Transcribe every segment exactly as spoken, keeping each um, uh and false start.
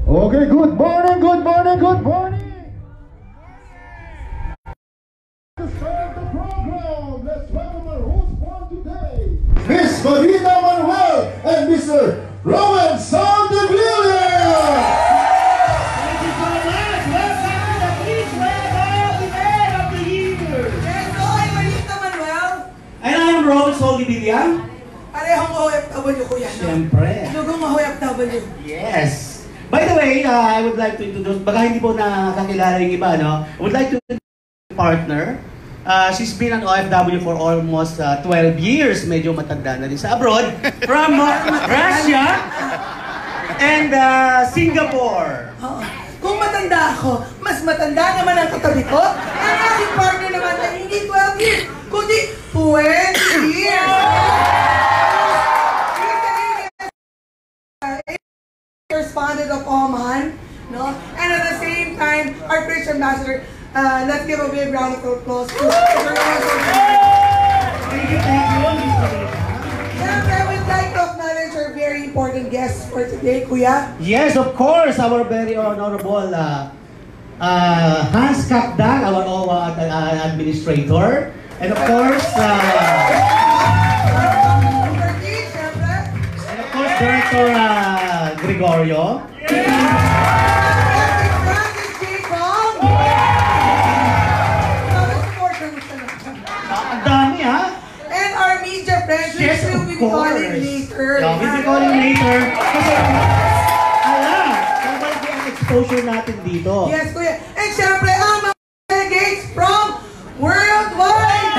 Okay, good morning, good morning, good morning. To start the program, let's welcome our host for today, Miss Marina Manuel and Mister Rowan Soldevilla. Thank you so much. Welcome to the Beach Rebel Event of the Year. Yes, so I'm Marina Manuel. And I am Rowan Soldevilla. Parehong O F W ko yan. Siyempre. Lugong O F W. Yes. By the way, uh, I would like to introduce, baka hindi po nakakilala yung iba, no? I would like to introduce my partner. Uh, she's been an O F W for almost uh, twelve years. Medyo matanda na rin sa abroad. From uh, Russia and uh, Singapore. Oo. Kung matanda ako, mas matanda naman ang katabi ko. Ang aking partner naman ay hindi twelve years, kundi twenty years. Responded of Oman, no? And at the same time, our British ambassador, uh, let's give a big round of applause to Thank you, thank you, Miss Marina. And I would like to acknowledge our very important guests for today, Kuya. Yes, of course, our very honorable uh, uh, Hans Kapdag, our O W A uh, administrator. And of course, uh, and of course, Director uh, Gregorio. Ang dami, ha? And our media friends, Yes, which of we'll be course. calling later. Yeah, we'll be calling later. Kasi, alam, kapag ang exposure natin dito. Yes, Kuya. And syempre, ang mga delegates from worldwide.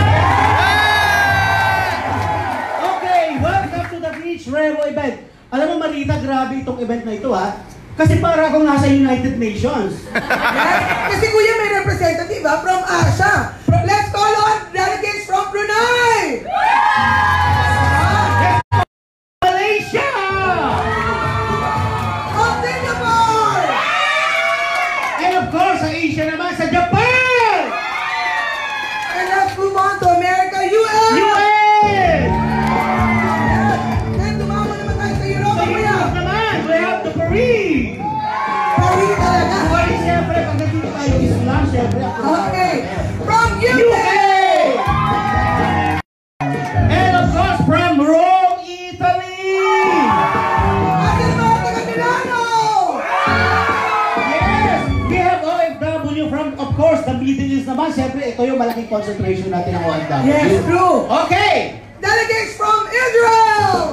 Okay, welcome to the Beach Rebel event. Alam mo, Marita, grabe itong event na ito, ha? Kasi para akong nasa United Nations. Yes? Kasi Kuya, may representative ha, from Asia. Let's call on delegates from Brunei. Malaysia! From Singapore. And of course, sa Asia naman, sa Japan! And let's move on to America, U S. U S! And tumama naman tayo sa Europe, Sa Kuya. Europe naman, we have the Paris! Paris talaga. Paris, siyempre, pag nandito tayo Islam, siyempre, ako na. Okay. From U U K. And of course, from Rome, Italy! Atin mga taga Milano. Yes! We have O F W from, of course, the Middle East naman. Siyempre, ito yung malaking concentration natin ng O F W. Yes, true. Okay! Delegates from Israel.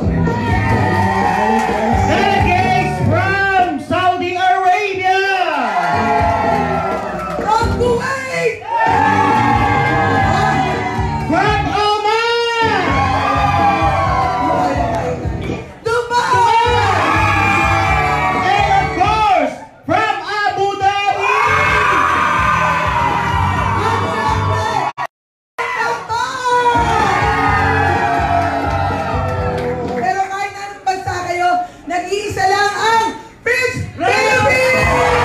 Delegates from Saudi Arabia! From Kuwait. From Oman! Dubai. And of course, from Abu Dhabi! At syempre, Qatar. Pero kahit anong bansa kayo, nag-iisa lang ang Beach Philippines!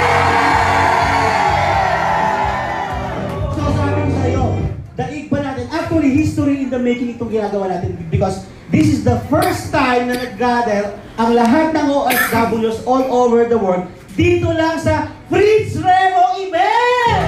So sabi ko sa'yo, daig pa natin. Actually, history in the making itong ginagawa natin because this is the first time na nag-gather ang lahat ng O F Ws all over the world dito lang sa Fritz Revo event!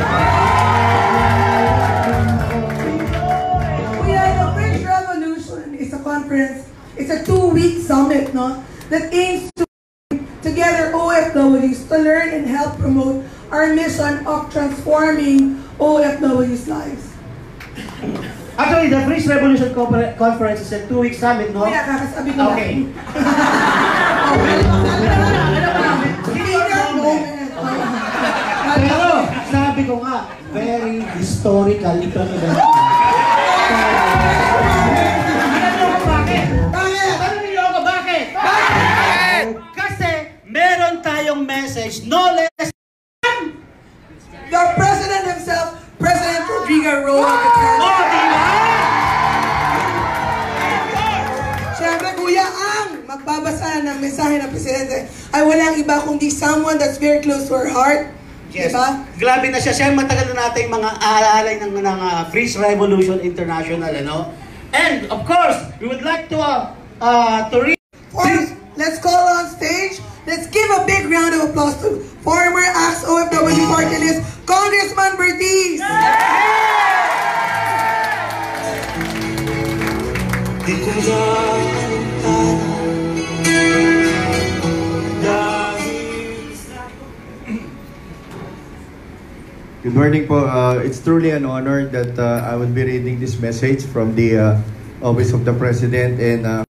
Kuya, the French Revolution is a conference, it's a two-week summit, no? That aims to bring together O F Ws to learn and help promote our mission of transforming O F Ws' lives. Actually, the Fritz Revolution Confer- Conference is a two-week summit, no? Kuya, kakasabi ko lang. Okay. Pero, sabi ko nga, very historical itong event. Alam niyo kung bakit? Bakit? Alam niyo ako bakit? Bakit? Kasi meron tayong message, no less than The President himself, President Rodrigo Roa Duterte. oh, diba? Siyempre, Kuya, ang magbabasa ng mensahe ng Presidente ay walang iba kundi someone that's very close to our heart. Yes. Diba? Grabe na siya. Siya matagal na natin mga aalay ng, ng uh, Fritz Revolution International, ano? And, of course, we would like to, uh, uh, to read... Or, let's call on stage. Let's give a big round of applause. applause to former A C T O F W party list, Congressman Bertiz. Good morning po. Uh, it's truly an honor that uh, I will be reading this message from the uh, Office of the President, and uh,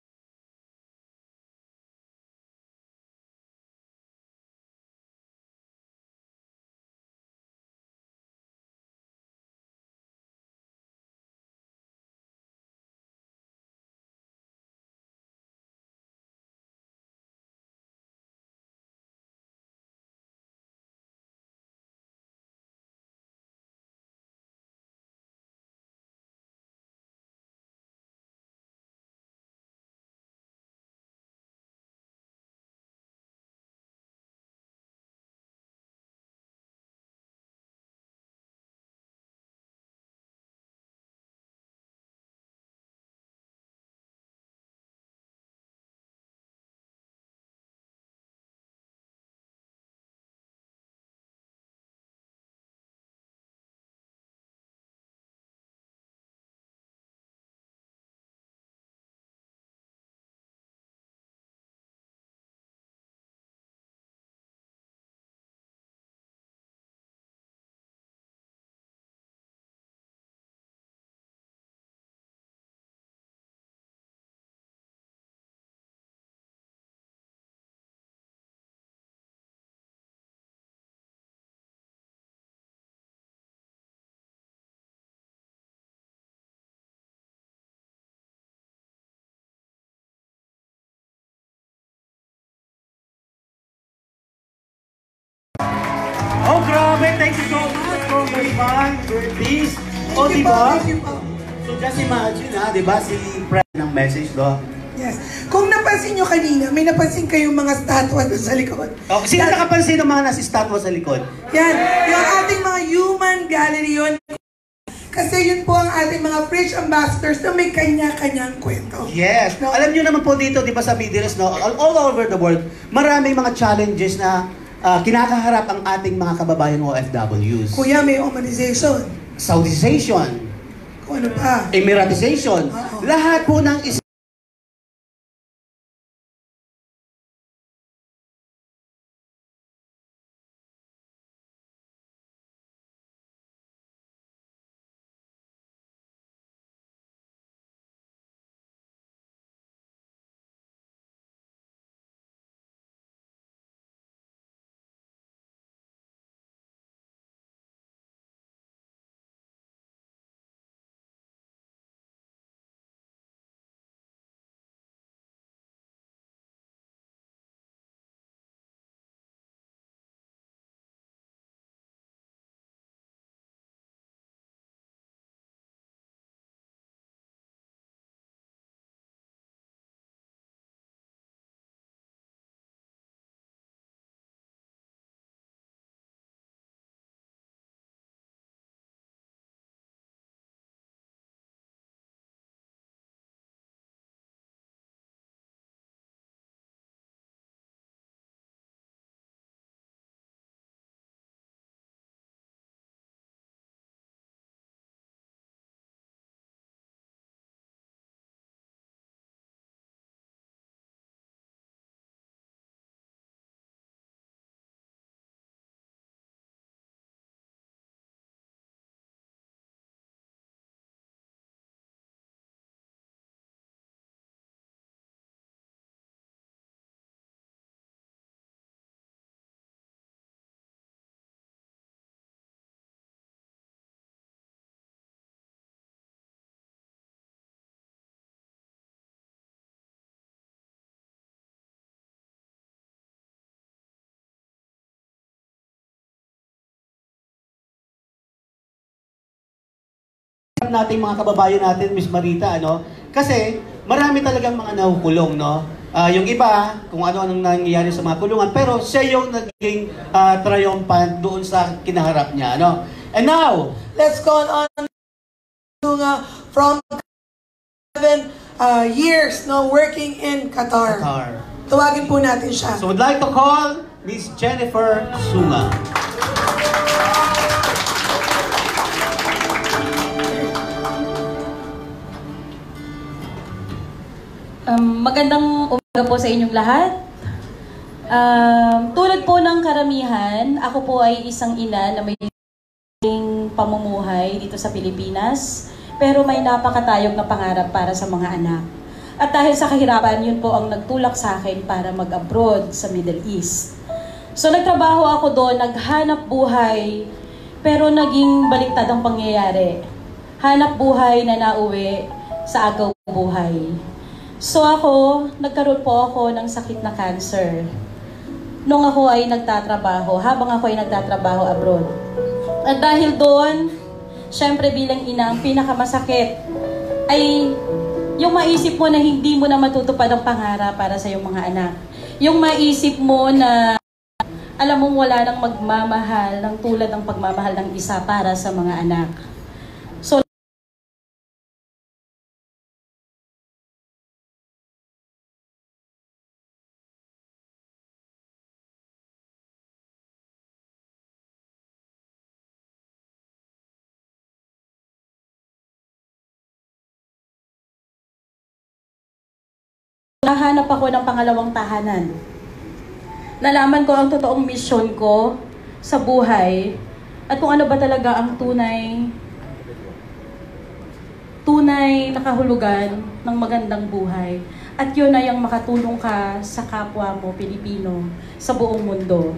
Oh, grabe! Thank you so much, Congressman Bertiz. O, Thank you di po, ba? thank you po. So, just imagine, ha, di ba, si Fred ng message, do? Yes. Kung napansin nyo kanina, may napansin kayong mga statwa doon sa likod. Oh, sino Yan- nakapansin ng mga nasa statwa sa likod? Yan, yung ating mga human gallery yun. Kasi yun po ang ating mga Fridge ambassadors na may kanya-kanyang kwento. Yes. No? Alam niyo naman po dito, di ba, sa Mideres, no? All, all over the world, maraming mga challenges na ah, kinakaharap ang ating mga kababayan O F Ws. Kuya, may humanization. Saudization, Kung ano pa. Emiratization, Oo. lahat po ng is nating mga kababayan natin, Miss Marita, ano? Kasi marami talagang mga nahukulong, no? Ah, yung iba, kung ano-anong nangyayari sa mga kulungan, pero siya yung naging ah, triumphant doon sa kinaharap niya, ano? And now, Let's call on uh, from seven uh, years no working in Qatar. Qatar. Tawagin po natin siya. So, would like to call Miss Jennifer Sunga. Um, magandang umaga po sa inyong lahat. Um, tulad po ng karamihan, ako po ay isang ina na may pamumuhay dito sa Pilipinas, pero may napakatayog na pangarap para sa mga anak. At dahil sa kahirapan, yun po ang nagtulak sa akin para mag-abroad sa Middle East. So nagtrabaho ako doon, naghanap buhay, pero naging baliktad ang pangyayari. Hanap buhay na nauwi sa agaw buhay. So ako, nagkaroon po ako ng sakit na cancer. Nung ako ay nagtatrabaho, habang ako ay nagtatrabaho abroad. At dahil doon, syempre bilang ina, ang pinakamasakit ay yung maisip mo na hindi mo na matutupad ang pangarap para sa iyong mga anak. Yung maisip mo na alam mong wala nang magmamahal ng tulad ng pagmamahal ng isa para sa mga anak. So, nahanap ako ng pangalawang tahanan. Nalaman ko ang totoong mission ko sa buhay at kung ano ba talaga ang tunay tunay na kahulugan ng magandang buhay. At yun ay ang makatulong ka sa kapwa mo, Pilipino, sa buong mundo.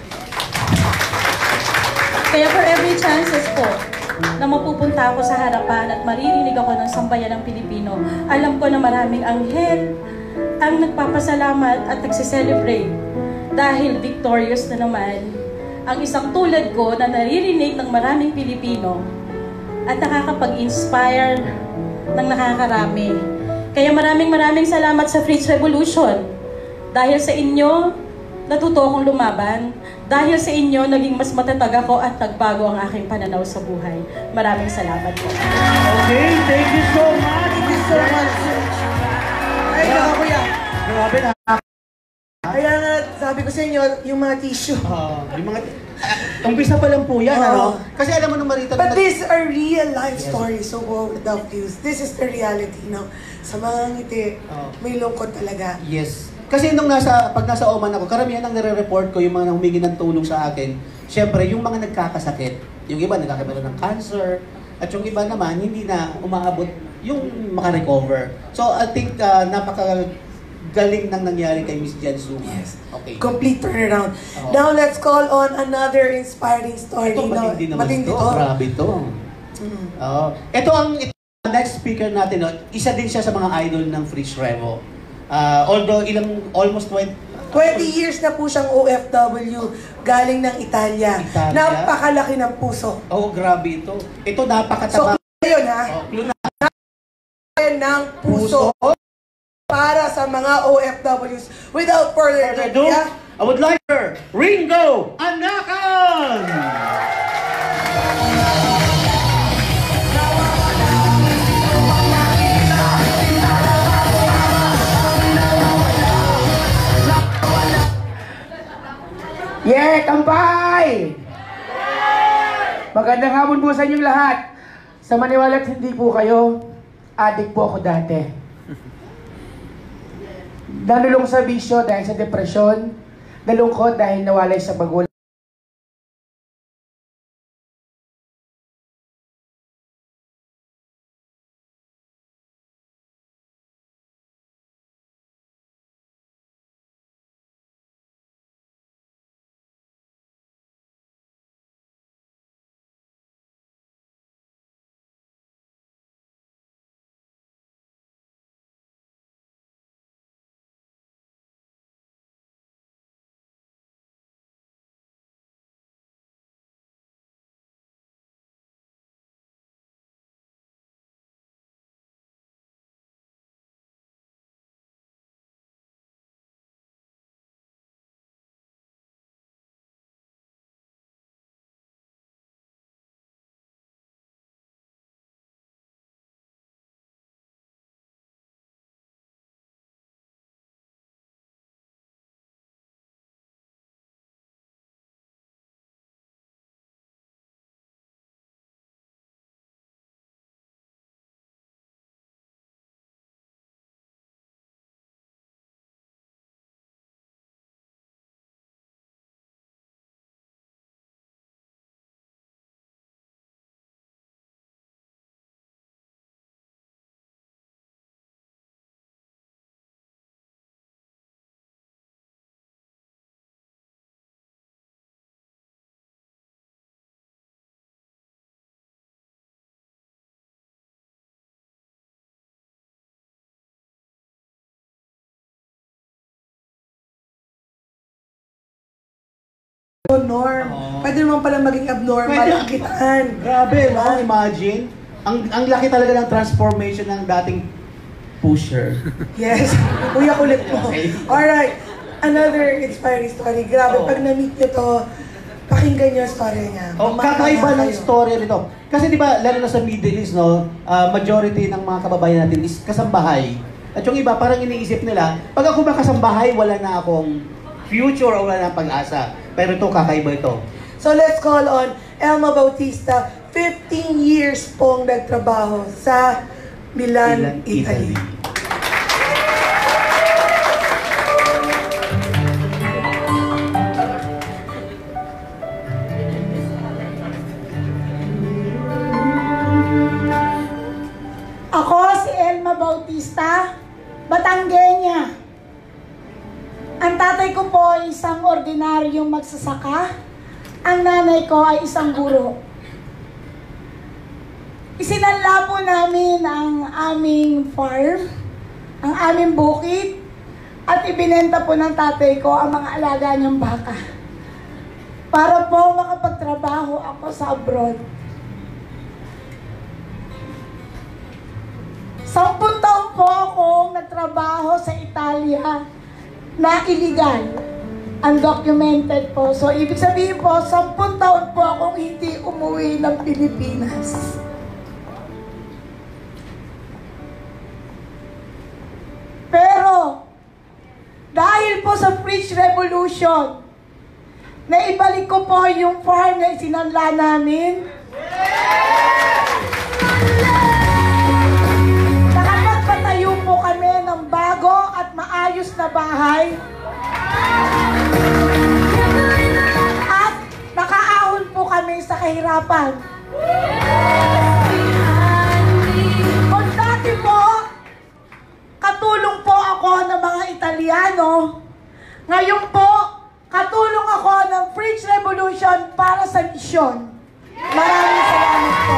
Kaya for every chances po na mapupunta ako sa harapan at maririnig ako ng sambayan ng Pilipino, alam ko na maraming anghel ang nagpapasalamat at nagsiselebrate dahil victorious na naman ang isang tulad ko na naririnig ng maraming Pilipino at nakakapag-inspire ng nakakarami. Kaya maraming maraming salamat sa Fridge Revolution. Dahil sa inyo, natuto akong lumaban. Dahil sa inyo, naging mas matatag ako at nagbago ang aking pananaw sa buhay. Maraming salamat po. Okay, thank you so much. Thank you so much. Ay, yeah. Kuya. Grabe na. Kaya nga, sabi ko sa inyo, yung mga tissue. Uh, yung mga... Uh, umpisa pa lang po yan, Oh. ano? Kasi alam mo nung Marita... But these are real life stories, so without views. This is the reality, no? Sa mga ngiti, Oh. may lungkot talaga. Yes. Kasi nung nasa, pag nasa Oman ako, karamihan ang nire-report ko, yung mga humingi ng tulong sa akin, syempre, yung mga nagkakasakit. Yung iba, nagkakaroon ng cancer. At yung iba naman, hindi na umaabot yung makarecover. So, I think uh, napaka... galing nang nangyari kay Miss Jen Sunga. Yes. Okay. Complete turnaround. Oh. Now, let's call on another inspiring story. Ito, matindi no? naman Matindi ito. to. Grabe ito. Mm. Oh. Ito ang ito, next speaker natin. No? Isa din siya sa mga idol ng Fridge Revo. Uh, although, ilang, almost twenty... twenty years na po siyang O F W, galing ng Italia. Italia? Napakalaki ng puso. Oh, grabe ito. Ito So, napakataba. yun ha, Oh, clue na. ng puso para sa mga O F Ws. Without further Further ado, ado, yeah? I would like her, Ringo Anakan! Yeah, kampay! Magandang hapon po sa inyong lahat. Sa maniwala't hindi po kayo, adik po ako dati. Nanulong sa bisyo dahil sa depresyon, nalungkot dahil nawalay sa magulang. norm. Oo. Pwede naman pala maging abnormal Pwede. ang kitaan. Grabe, no? Imagine. Ang ang laki talaga ng transformation ng dating pusher. Yes. Kuya kulit mo. Okay. Alright. Another inspiring story. Grabe, Oo. pag na-meet nyo to, pakinggan nyo yung story niya. Oh, Mamaya kakaiba ng kayo. story nito. Kasi di ba, lalo na sa Middle East, no, ah, majority ng mga kababayan natin is kasambahay. At yung iba, parang iniisip nila, pag ako ba kasambahay, wala na akong future o wala na pag-asa. Pero ito, kakaiba ito. So let's call on Elma Bautista. fifteen years pong nagtrabaho sa Milan, Milan, Italy. Italy. Ako si Elma Bautista, Batangueña. Ang tatay ko po ay isang ordinaryong magsasaka. Ang nanay ko ay isang guro. Isinanla po namin ang aming farm, ang aming bukid, at ibinenta po ng tatay ko ang mga alaga niyang baka. Para po makapagtrabaho ako sa abroad. Sampung taon po akong nagtrabaho sa Italia na illegal, undocumented po. So, ibig sabihin po, sampung taon po akong hindi umuwi ng Pilipinas. Pero, dahil po sa French Revolution, naibalik ko po yung farm na isinanla namin. Nakapagpatayo po kami ng bago at maayos na bahay. At nakaahon po kami sa kahirapan. Kung dati po, katulong po ako ng mga Italiano, ngayon po, katulong ako ng French Revolution para sa misyon. Maraming salamat po.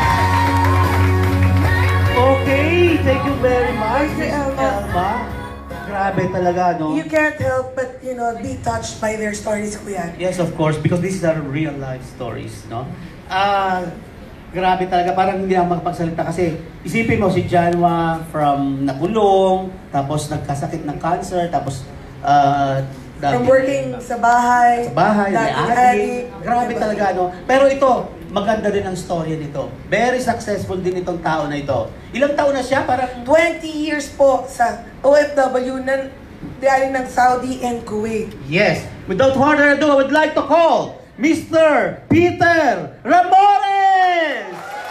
Okay, thank you very much, Thank you, Miss Elma. Elma. Grabe talaga, no? You can't help but, you know, be touched by their stories, Kuya. Yes, of course, because these are real life stories, no? Ah, grabe talaga, parang hindi ako magpagsalita kasi isipin mo si Janwa from nakulong, tapos nagkasakit ng cancer, tapos ah, From dati- working sa bahay, sa bahay, may dating adik. addict, Grabe diba? talaga, no? Pero ito, maganda din ang storya nito. Very successful din itong tao na ito. Ilang taon na siya? Parang twenty years po sa O F W na galing ng Saudi and Kuwait. yes. Without further ado, I would like to call Mister Peter Ramores!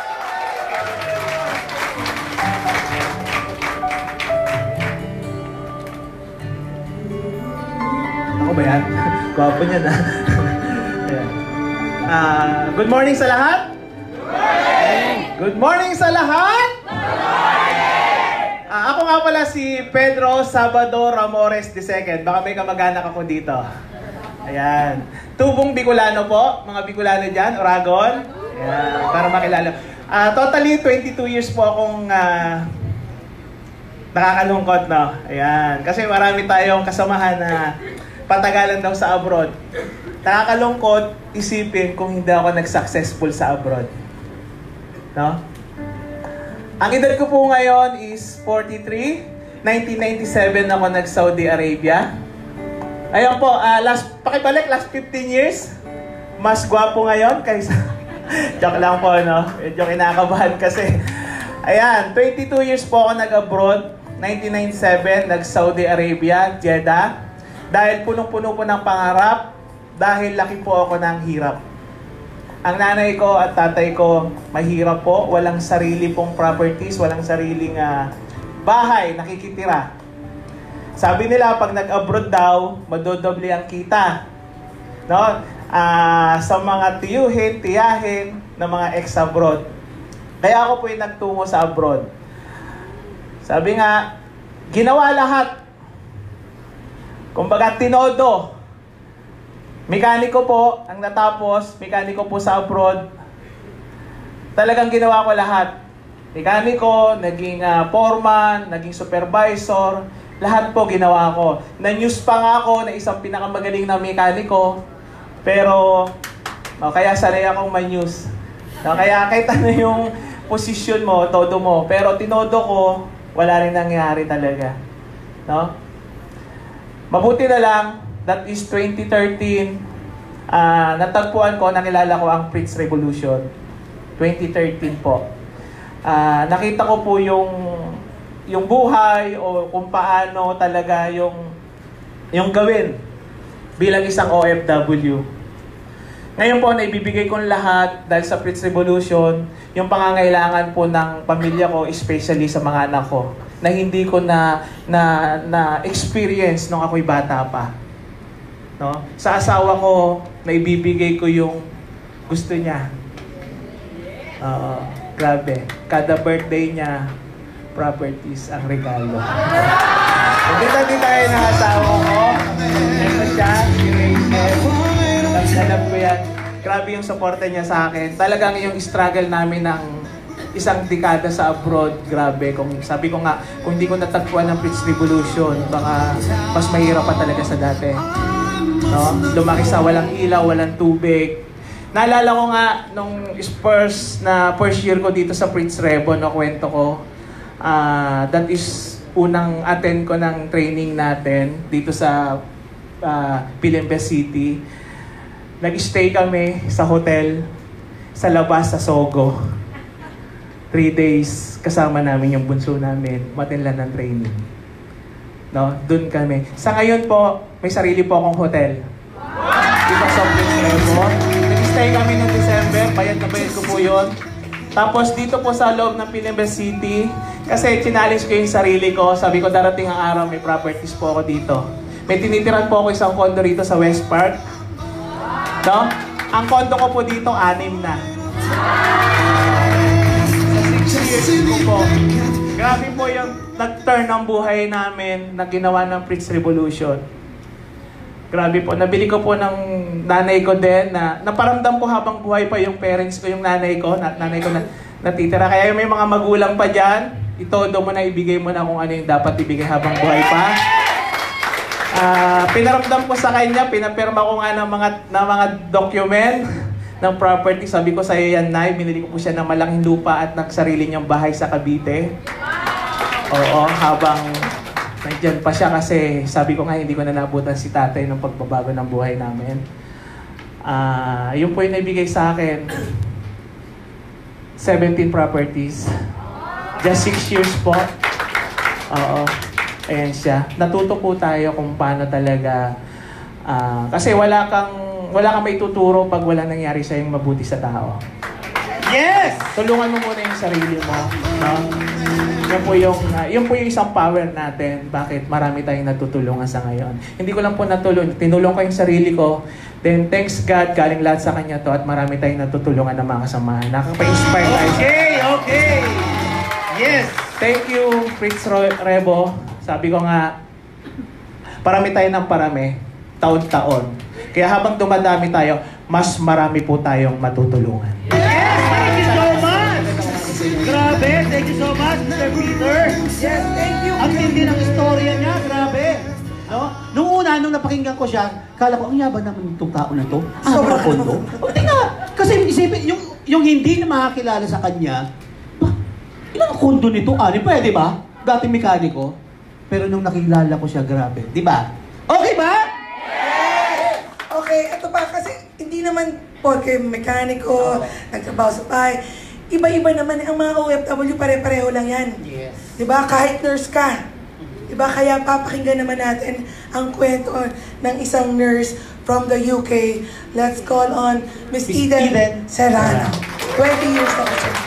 Ako ba yan? Gwapo niya na. Ayan. Ah, good morning sa lahat? Good morning! Good morning sa lahat? Good morning! Ah, ako nga pala si Pedro Sabado Ramores the second. Baka may kamag-anak ako dito. Ayan. Tubong Bicolano po. Mga Bicolano dyan, Oragon. Ayan, para makilala. Ah, totally, twenty-two years po akong ah, nakakalungkot, no? Ayan. Kasi marami tayong kasamahan na patagalan daw sa abroad. Nakakalungkot isipin kung hindi ako nag-successful sa abroad. No? Ang edad ko po ngayon is forty-three. nineteen ninety-seven ako nag-Saudi Arabia. Ayun po, uh, last, pakibalik, last fifteen years. Mas gwapo ngayon kaysa... Joke lang po, no? Medyo kinakabahan kasi. Ayan, twenty-two years po ako nag-abroad. nineteen ninety-seven, nag-Saudi Arabia, Jeddah. Dahil punong-puno po ng pangarap, dahil laki po ako ng hirap. Ang nanay ko at tatay ko, mahirap po. Walang sarili pong properties, walang sariling uh, bahay, nakikitira. Sabi nila, pag nag-abroad daw, madodoble ang kita. No? Uh, sa mga tiyuhin, tiyahin ng mga ex-abroad. Kaya ako po yung nagtungo sa abroad. Sabi nga, ginawa lahat. Kumbaga, tinodo. Mekaniko po, ang natapos, mekaniko po sa abroad. Talagang ginawa ko lahat. Mekaniko, naging uh, foreman, naging supervisor, lahat po ginawa ko. Na-news pa nga ako na isang pinakamagaling na mekaniko, Pero, oh, kaya sanay akong manyus. No, kaya kahit ano yung posisyon mo, todo mo. Pero tinodo ko, wala rin nangyari talaga. No? Mabuti na lang, that is twenty thirteen, uh, natagpuan ko, nakilala ko ang Prince Revolution. twenty thirteen po. Uh, nakita ko po yung yung buhay o kung paano talaga yung yung gawin bilang isang O F W. Ngayon po, naibibigay kong lahat dahil sa Prince Revolution, yung pangangailangan po ng pamilya ko, especially sa mga anak ko, na hindi ko na na na experience nung ako'y bata pa. No? Sa asawa ko, naibibigay ko yung gusto niya. Oo, grabe. Kada birthday niya, properties ang regalo. Dito din tayo ng asawa ko. Ito siya, si Rachel. Alam ko yan. Grabe yung suporta niya sa akin. Talagang yung struggle namin ng isang dekada sa abroad, grabe. Kung sabi ko nga, kung hindi ko natagpuan ng Prince Revolution, baka mas mahirap pa talaga sa dati. No? Lumaki sa walang ilaw, walang tubig. Naalala ko nga, nung first, na first year ko dito sa Prince Revo, no, kwento ko, uh, that is unang attend ko ng training natin dito sa uh, Pilembes City. Nag-stay kami sa hotel sa labas sa Sogo. Three days kasama namin yung bunso namin. Matinlan ng training. No? Doon kami. Sa ngayon po, may sarili po akong hotel. Dito sa Prince Revo. Nag-stay kami noong December. Bayad na bayad ko po yun. Tapos dito po sa loob ng Pilembes City, kasi challenge ko yung sarili ko. Sabi ko, darating ang araw, may properties po ako dito. May tinitiran po ako isang condo rito sa West Park. No? Ang condo ko po dito, anim na. Sa six years ko po. Grabe po yung nag-turn ng buhay namin na ginawa ng Prince Revolution. Grabe po. Nabili ko po ng nanay ko din na naparamdam ko habang buhay pa yung parents ko, yung nanay ko, na, nanay ko na natitira. Kaya may mga magulang pa dyan, itodo mo na, ibigay mo na kung ano yung dapat ibigay habang buhay pa. Uh, pinaramdam ko sa kanya, pinapirma ko nga ng mga, ng mga document ng property. Sabi ko sa'yo yan, Nay, binili ko po siya ng malaking lupa at ng sarili niyang bahay sa Cavite. Oo, habang nandyan pa siya kasi sabi ko nga, hindi ko na nabutan si tatay ng pagbabago ng buhay namin. Uh, yun po yung naibigay sa akin. seventeen properties. Just six years po. Oo. Ayan siya. Natuto po tayo kung paano talaga, uh, kasi wala kang, wala kang maituturo pag wala nangyari sa'yong mabuti sa tao. Yes! Tulungan mo muna yung sarili mo. No? Yan po yung, uh, yun po yung isang power natin. Bakit marami tayong natutulungan sa ngayon. Hindi ko lang po natulong. Tinulong ko yung sarili ko. Then, thanks God, galing lahat sa Kanya to at marami tayong natutulungan ng mga kasamahan. Nakaka-inspire tayo. Okay, okay! Yes! Thank you, Prince Revo. Sabi ko nga, parami tayo ng parami, taon-taon. Kaya habang dumadami tayo, mas marami po tayong matutulungan. Yes! Thank you so much! Grabe! Thank you so much, Mister Peter! Yes, thank you. Ang tindi ng istorya niya, grabe! No? Nung una, nung napakinggan ko siya, kala ko, ang yabang naman itong tao na to. Sobrang kondo. O, tingnan! Kasi isipin, yung, yung hindi na makakilala sa kanya, ba, ilang kondo nito? Ani, pwede ba? Dating mekaniko. Pero nung nakilala ko siya, grabe. Di ba? Okay ba? Yes! Okay, ito pa kasi hindi naman porque mekaniko, nagtrabaho sa bahay. Iba-iba naman ang mga O F W, pare-pareho lang yan. Yes. Di ba? Kahit nurse ka. Di ba? Kaya papakinggan naman natin ang kwento ng isang nurse from the U K. Let's call on Miss Eden, Eden Serrano. twenty years na po siya.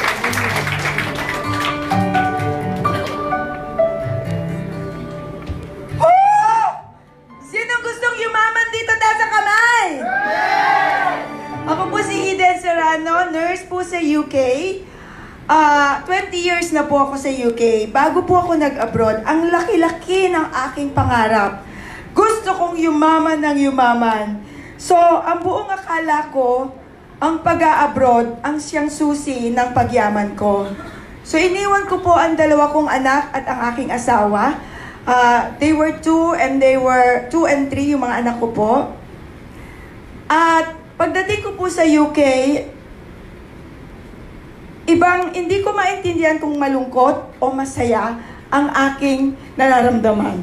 Ako po si Eden Serrano, nurse po sa U K. Uh, twenty years na po ako sa U K. Bago po ako nag-abroad, ang laki-laki ng aking pangarap. Gusto kong yumaman ng yumaman. So, ang buong akala ko, ang pag-a-abroad, ang siyang susi ng pagyaman ko. So, iniwan ko po ang dalawa kong anak at ang aking asawa. Uh, they were two and they were two and three, yung mga anak ko po. At pagdating ko po sa U K, ibang hindi ko maintindihan kung malungkot o masaya ang aking nararamdaman.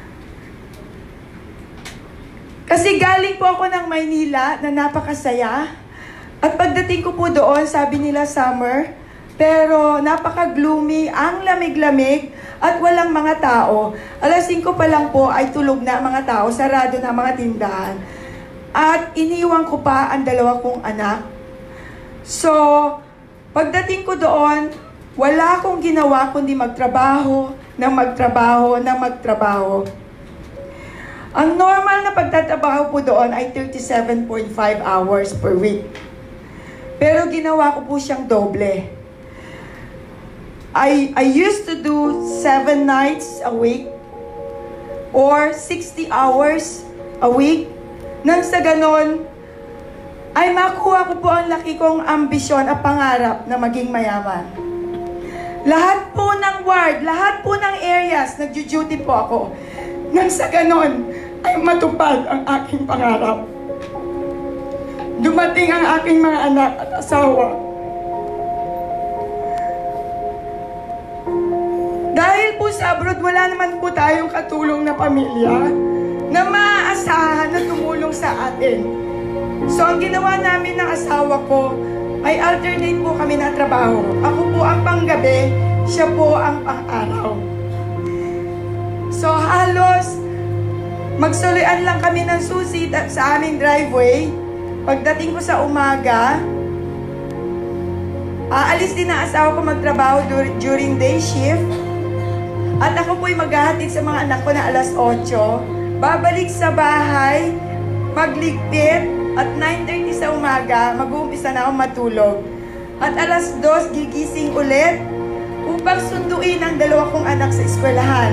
Kasi galing po ako ng Maynila na napakasaya. At pagdating ko po doon, sabi nila summer, pero napaka-gloomy, ang lamig-lamig at walang mga tao. alas singko pa lang po ay tulog na mga tao, sarado na mga tindahan. At iniwan ko pa ang dalawa kong anak. So, pagdating ko doon, wala akong ginawa kundi magtrabaho, ng magtrabaho, ng magtrabaho. Ang normal na pagtatrabaho po doon ay thirty-seven point five hours per week. Pero ginawa ko po siyang doble. I, I used to do seven nights a week or sixty hours a week. Nang sa ganon, ay makuha ko po ang laki kong ambisyon at pangarap na maging mayaman. Lahat po ng ward, lahat po ng areas, nagjo-duty po ako. Nang sa ganon, ay matupad ang aking pangarap. Dumating ang aking mga anak at asawa. Dahil po sa abroad, wala naman po tayong katulong na pamilya na maaasahan na tumulong sa atin. So, ang ginawa namin ng asawa ko ay alternate po kami na trabaho. Ako po ang panggabi, siya po ang pang-araw. So, halos magsuluyan lang kami ng susi sa aming driveway. Pagdating ko sa umaga, aalis din na asawa ko magtrabaho during day shift. At ako po'y maghahatid sa mga anak ko na alas otso. Babalik sa bahay, magligpit, at nine thirty sa umaga, mag-uumpisa na akong matulog. At alas dos, gigising ulit upang sunduin ang dalawa kong anak sa eskwelahan.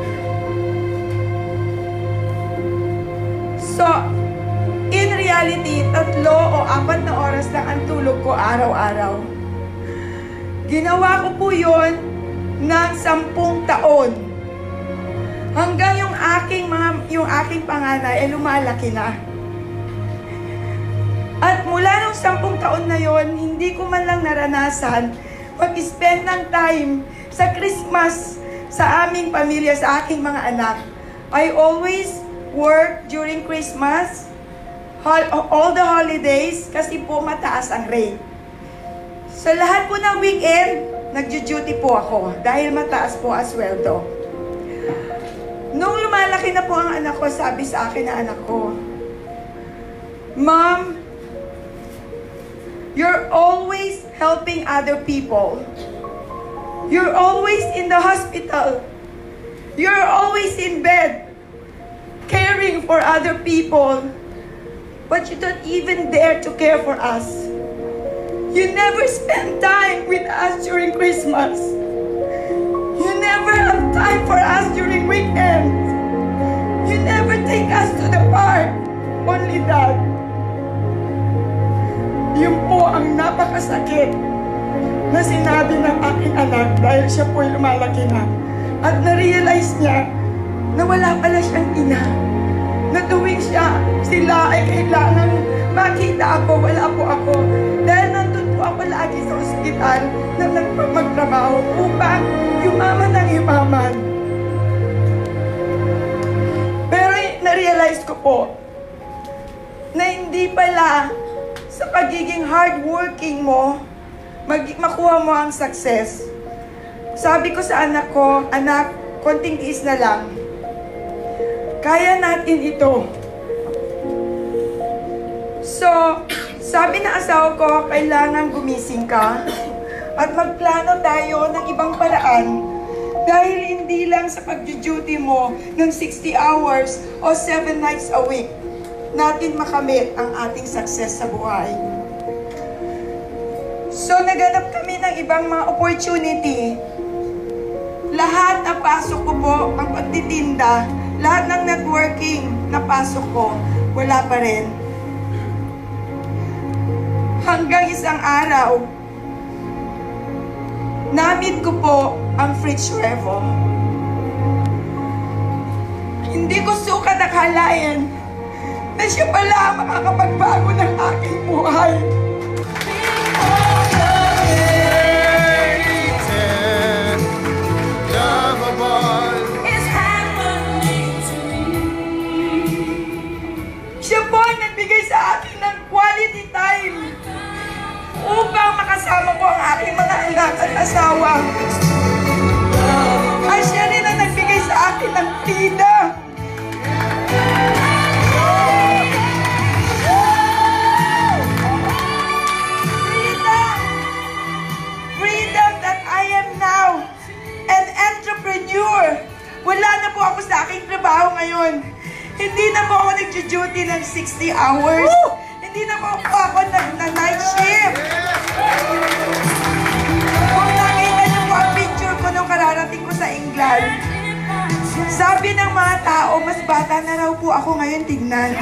So, in reality, tatlo o apat na oras lang ang tulog ko araw-araw. Ginawa ko po yun ng sampung taon. Hanggang yung aking, mga, yung aking panganay ay lumalaki na. At mula nung sampung taon na yon, hindi ko man lang naranasan mag-spend ng time sa Christmas sa aming pamilya, sa aking mga anak. I always work during Christmas, all the holidays, kasi po mataas ang rate. Sa lahat po ng weekend, nagjo-duty po ako dahil mataas po ang sweldo. Nung lumalaki na po ang anak ko, sabi sa akin na anak ko, Mom, you're always helping other people. You're always in the hospital. You're always in bed, caring for other people. But you don't even dare to care for us. You never spend time with us during Christmas. You never have time for us during weekends. You never take us to the park. Only that. Yun po ang napakasakit na sinabi ng aking anak dahil siya po'y lumalaki na. At na-realize niya na wala pala siyang ina. Na tuwing siya, sila ay kailangan makita ako, wala po ako. Dahil nandun po ako lagi sa ospital na nagpamagtrabaho upang yumaman ang yumaman. Pero na-realize ko po na hindi pala sa pagiging hardworking mo, mag makuha mo ang success. Sabi ko sa anak ko, anak, konting tiis na lang. Kaya natin ito. So, sabi ng asawa ko, kailangan gumising ka at magplano tayo ng ibang paraan dahil hindi lang sa pag-duty mo ng sixty hours o seven nights a week natin makamit ang ating success sa buhay. So, naganap kami ng ibang mga opportunity. Lahat na pasok ko po, ang pagtitinda, lahat ng networking na pasok ko, wala pa rin. Hanggang isang araw, na-meet ko po ang Fritz Revo. Hindi ko sukat akalain na siya pala ang makakapagbago ng aking buhay. Siya po ang nagbigay sa akin ng quality time upang makasama ko ang aking mga anak at asawa. At siya rin ang nagbigay sa akin ng tida. Freedom! Freedom that I am now an entrepreneur. Wala na po ako sa aking trabaho ngayon. Hindi na po ako nag-duty ng sixty hours. Woo! Hindi na po ako nag-night shift. Kung nakita niyo po ang picture ko nung kararating ko sa England, sabi ng mga tao, mas bata na raw po ako ngayon tignan.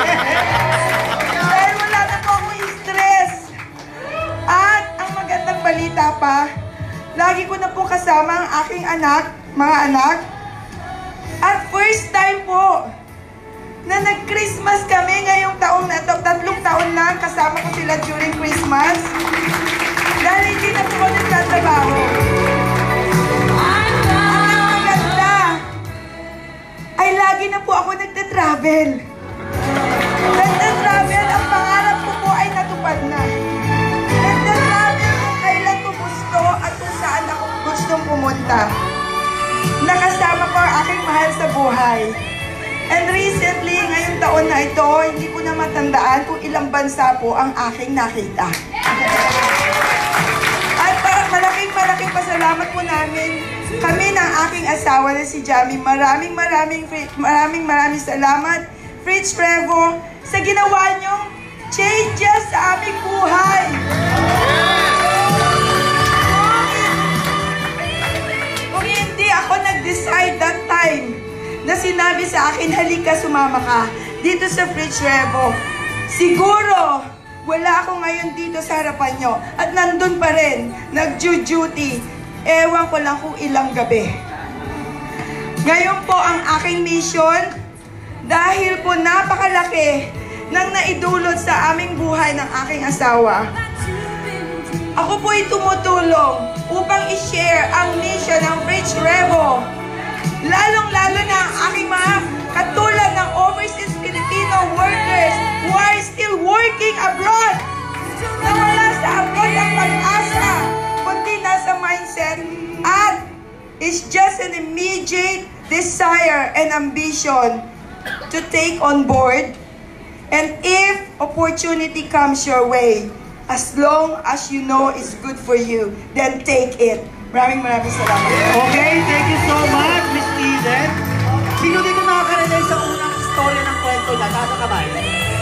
Dahil wala na po ako stress. At ang magandang balita pa, lagi ko na po kasama ang aking anak, mga anak. At first time po, na nag-Christmas kami ngayong taong na ito. Tatlong taon lang kasama ko sila during Christmas. Dahil hindi na po ako nagtatrabaho. Ang maganda ay lagi na po ako nagtatravel. Nagtatravel, ang pangarap ko po ay natupad na. Nagtatravel kung kailan ko gusto at kung saan ako gustong pumunta. Nakasama ko ang aking mahal sa buhay. And recently, ngayong taon na ito, hindi ko na matandaan kung ilang bansa po ang aking nakita. At parang malaking malaking pasalamat po namin kami ng aking asawa na si Jamie. Maraming maraming maraming maraming salamat, Fritz Revo, sa ginawa niyong changes sa aming buhay. Kung hindi ako nag-decide that time na sinabi sa akin, halika, sumama ka dito sa Fritz Revo, siguro wala ako ngayon dito sa harapan nyo at nandun pa rin, nag-duty. Ewan ko lang kung ilang gabi. Ngayon po ang aking mission, dahil po napakalaki ng naidulot sa aming buhay ng aking asawa. Ako po ay tumutulong upang i-share ang mission ng Fritz Revo. Lalong-lalo na ang aking mga katulad ng overseas Filipino workers who are still working abroad. Na wala sa abroad ang pag-asa, kundi nasa mindset at it's just an immediate desire and ambition to take on board. And if opportunity comes your way, as long as you know it's good for you, then take it. Maraming maraming salamat. Okay, thank you so much, Miss Eden. Sino dito nakaka-relate sa unang istorya ng kwento na? Tata ka ba?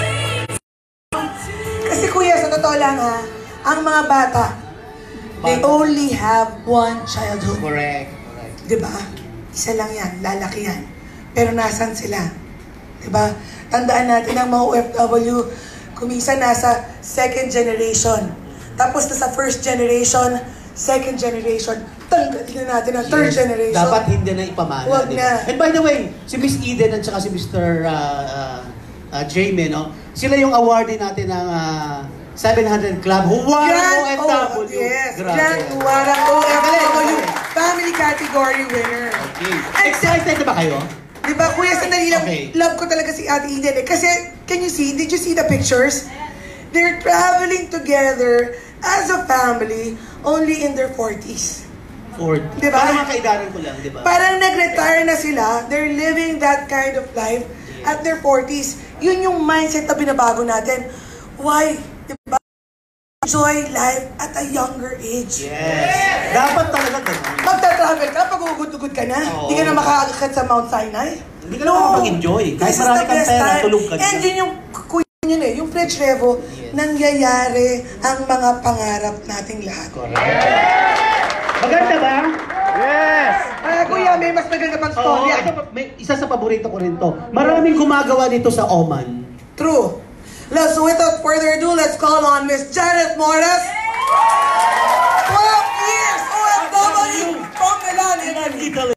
Kasi kuya, sa totoo lang ha, ang mga bata, they only have one childhood. Correct. Correct. Diba? Isa lang yan, lalaki yan. Pero nasan sila? Diba? Tandaan natin ang mga O F W, kuminsan nasa second generation. Tapos nasa first generation, second generation, tanggalin na natin ang third Yes. generation. Dapat hindi na ipamana. Huwag diba? na. And by the way, si Miss Eden at saka si Mister Uh, uh, uh, Jamie, no? Sila yung awardee natin ng uh, seven hundred Club Huwarang O F W. Yes, Grabe. Grand Huwarang O F W family category winner. Okay. Excited na ba kayo? Diba, kuya, sandali lang. Okay. Love ko talaga si Ate Eden eh. Kasi, can you see, did you see the pictures? They're traveling together as a family only in their forties. Ford. Diba? Parang mga kaidaran ko lang, di ba? Parang nag-retire na sila. They're living that kind of life at their forties. Yun yung mindset na binabago natin. Why? Diba? Enjoy life at a younger age. Yes. Dapat talaga ganun. Magta-travel ka, pag ugod-ugod ka na. Oo. Hindi ka na makakakit sa Mount Sinai. Hindi ka na makapag-enjoy. Kahit This is marami the kang best pera, time. tulog ka And dyan. yun yung, kuya yun eh, yung Fritz Revo, Yes. nangyayari ang mga pangarap nating lahat. Maganda ba? Yes! Ah, kuya, may mas maganda pang Oo, storya. ito, may, isa sa paborito ko rin to. Maraming gumagawa nito sa Oman. True. Let's, so without further ado, let's call on Miss Janet Morales. twelve years O F W from Milan, Italy.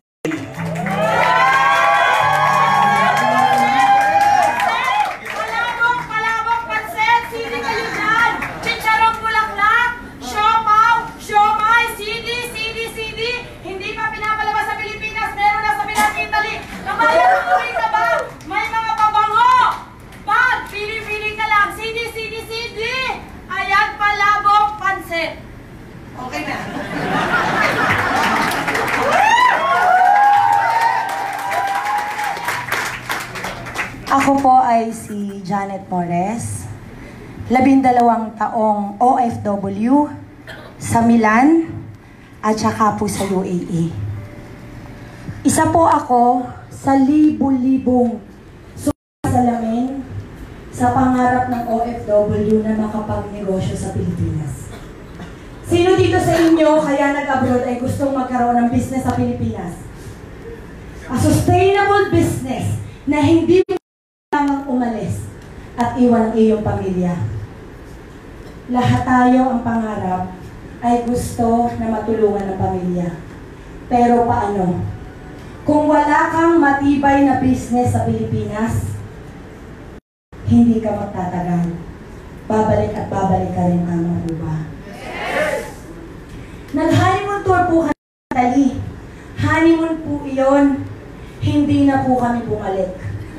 ay si Janet Mores, labindalawang taong O F W sa Milan at saka po sa U A E. Isa po ako sa libu-libong sumasalamin sa pangarap ng O F W na makapagnegosyo sa Pilipinas. Sino dito sa inyo kaya nag-abroad ay gustong magkaroon ng business sa Pilipinas? A sustainable business na hindi kailangang umalis at iwan ang iyong pamilya. Lahat tayo ang pangarap ay gusto na matulungan ng pamilya. Pero paano? Kung wala kang matibay na business sa Pilipinas, hindi ka magtatagal. Babalik at babalik ka rin, tama po ba? Nag-honeymoon tour po kami sa Italy. Honeymoon po iyon, hindi na po kami bumalik.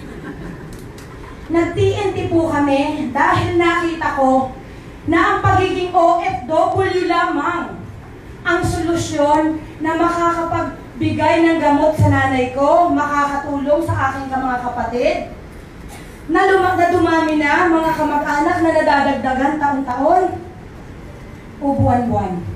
Nag-T N T po kami dahil nakita ko na ang pagiging O F W lamang ang solusyon na makakapagbigay ng gamot sa nanay ko, makakatulong sa aking mga kapatid, na, luma- na dumami na mga kamag-anak na nadadagdagan taon-taon o buwan-buwan.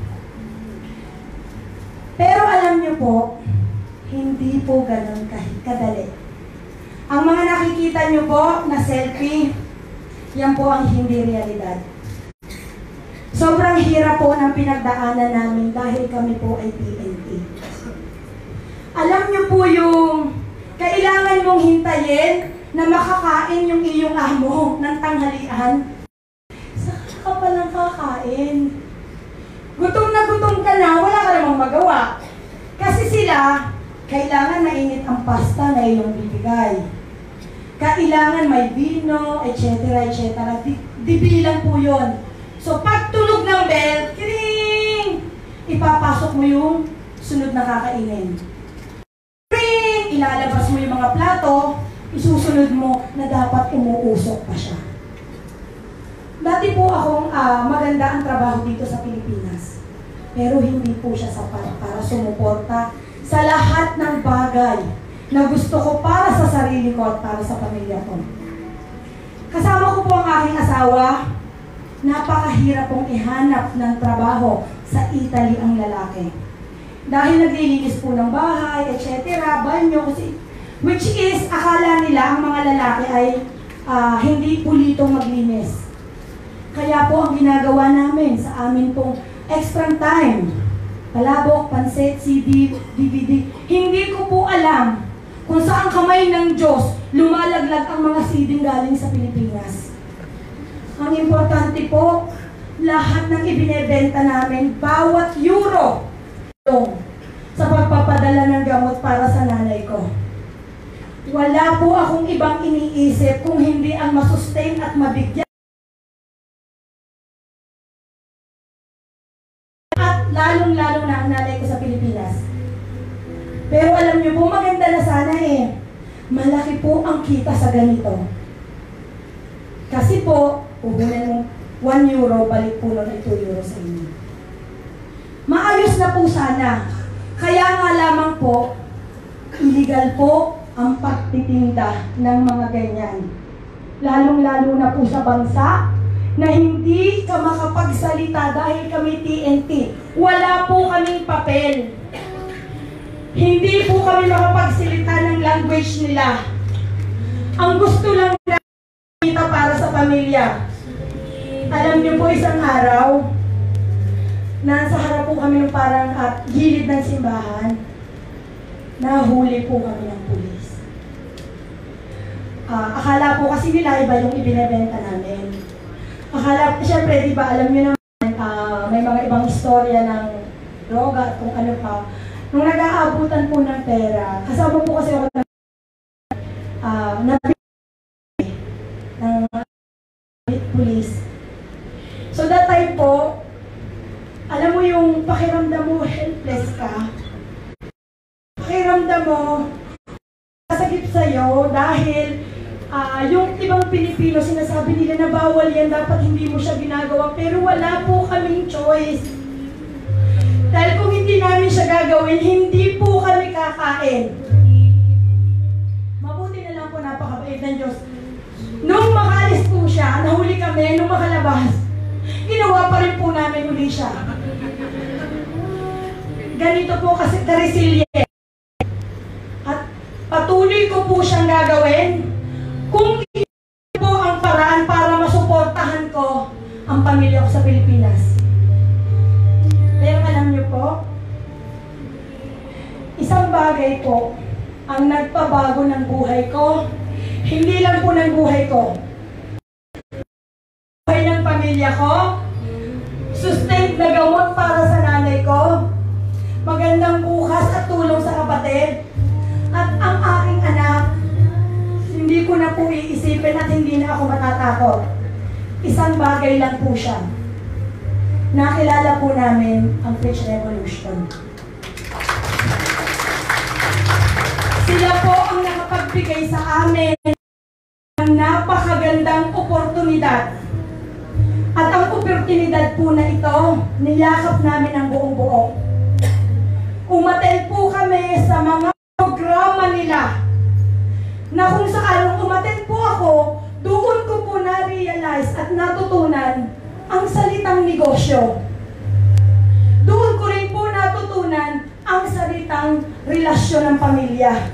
Pero alam niyo po, hindi po ganun kadali. Ang mga nakikita niyo po na selfie, yan po ang hindi realidad. Sobrang hirap po ng pinagdaanan namin dahil kami po ay T N T. Alam niyo po yung kailangan mong hintayin na makakain yung iyong amo ng tanghalian. Saka ka palang kakain. Gutom na gutom ka na, wala ka namang magawa. Kasi sila, kailangan mainit ang pasta na iyong bibigay. Kailangan may vino, et cetera, et cetera. Di, di bilang po yun. So, pag tunog ng bell, kiring! Ipapasok mo yung sunod na kakainin. Kiring! Ilalabas mo yung mga plato, isusunod mo na dapat umuusok pa siya. Dati po akong uh, maganda ang trabaho dito sa Pilipinas. Pero hindi po siya sapat para sumuporta sa lahat ng bagay na gusto ko para sa sarili ko at para sa pamilya ko. Kasama ko po ang aking asawa. Napakahirap pong ihanap ng trabaho sa Italy ang lalaki. Dahil naglilinis po ng bahay, et cetera, banyo, kasi, which is, akala nila ang mga lalaki ay uh, hindi pulitong maglinis. Kaya po ang ginagawa namin sa amin pong extra time, palabok, pansit, C D, D V D, hindi ko po alam kung saan kamay ng Diyos lumalaglag ang mga C D galing sa Pilipinas. Ang importante po, lahat ng ibinebenta namin, bawat euro, sa pagpapadala ng gamot para sa nanay ko. Wala po akong ibang iniisip kung hindi ang masustain at mabigyan. At lalong-lalo na ang nanay ko sa Pilipinas. Pero alam niyo po, maganda na sana eh. Malaki po ang kita sa ganito. Kasi po, puhunan mo one euro, balik po nun ay two euro sa inyo. Maayos na po sana. Kaya nga lamang po, illegal po ang pagtitinda ng mga ganyan. Lalong-lalo na po sa bansa na hindi ka makapagsalita dahil kami T N T. Wala po kaming papel. Hindi po kami makapagsalita ng language nila. Ang gusto lang na kita para sa pamilya. Alam niyo po, isang araw, nasa harap po kami ng parang at gilid ng simbahan, nahuli po kami ng pulis. Uh, akala po kasi nila iba yung ibinebenta namin. Akala, siyempre, di ba, alam niyo naman, uh, may mga ibang istorya ng droga at kung ano pa. Nung nag-aabutan po ng pera, kasama po kasi ako ng uh, ng police. So that time po, alam mo yung pakiramdam mo, helpless ka. Pakiramdam mo, kasakit sa'yo dahil uh, yung ibang Pilipino, sinasabi nila na bawal yan, dapat hindi mo siya ginagawa, pero wala po kaming choice. Dahil kung hindi namin siya gagawin, hindi po kami kakain. Mabuti na lang po, napakabait ng Diyos. No nahuli kami nung makalabas, ginawa pa rin po namin uli siya. Ganito po kasi ka-resilient. At patuloy ko po siyang gagawin kung ito po ang paraan para masuportahan ko ang pamilya ko sa Pilipinas. Pero alam niyo po, isang bagay po ang nagpabago ng buhay ko. Hindi lang po ng buhay ko. Buhay ng pamilya ko, sustained na gamot para sa nanay ko, magandang bukas at tulong sa kapatid, at ang aking anak, hindi ko na po iisipin at hindi na ako matatakot. Isang bagay lang po siya. Nakilala po namin ang French Revolution. Sila po ang nakapagbigay sa amin ng napakagandang oportunidad. At ang oportunidad po na ito, niyakap namin ang buong buo. Umattend po kami sa mga programa nila na kung saan umattend po ako, doon ko po na-realize at natutunan ang salitang negosyo. Doon ko rin po natutunan ang salitang relasyon ng pamilya.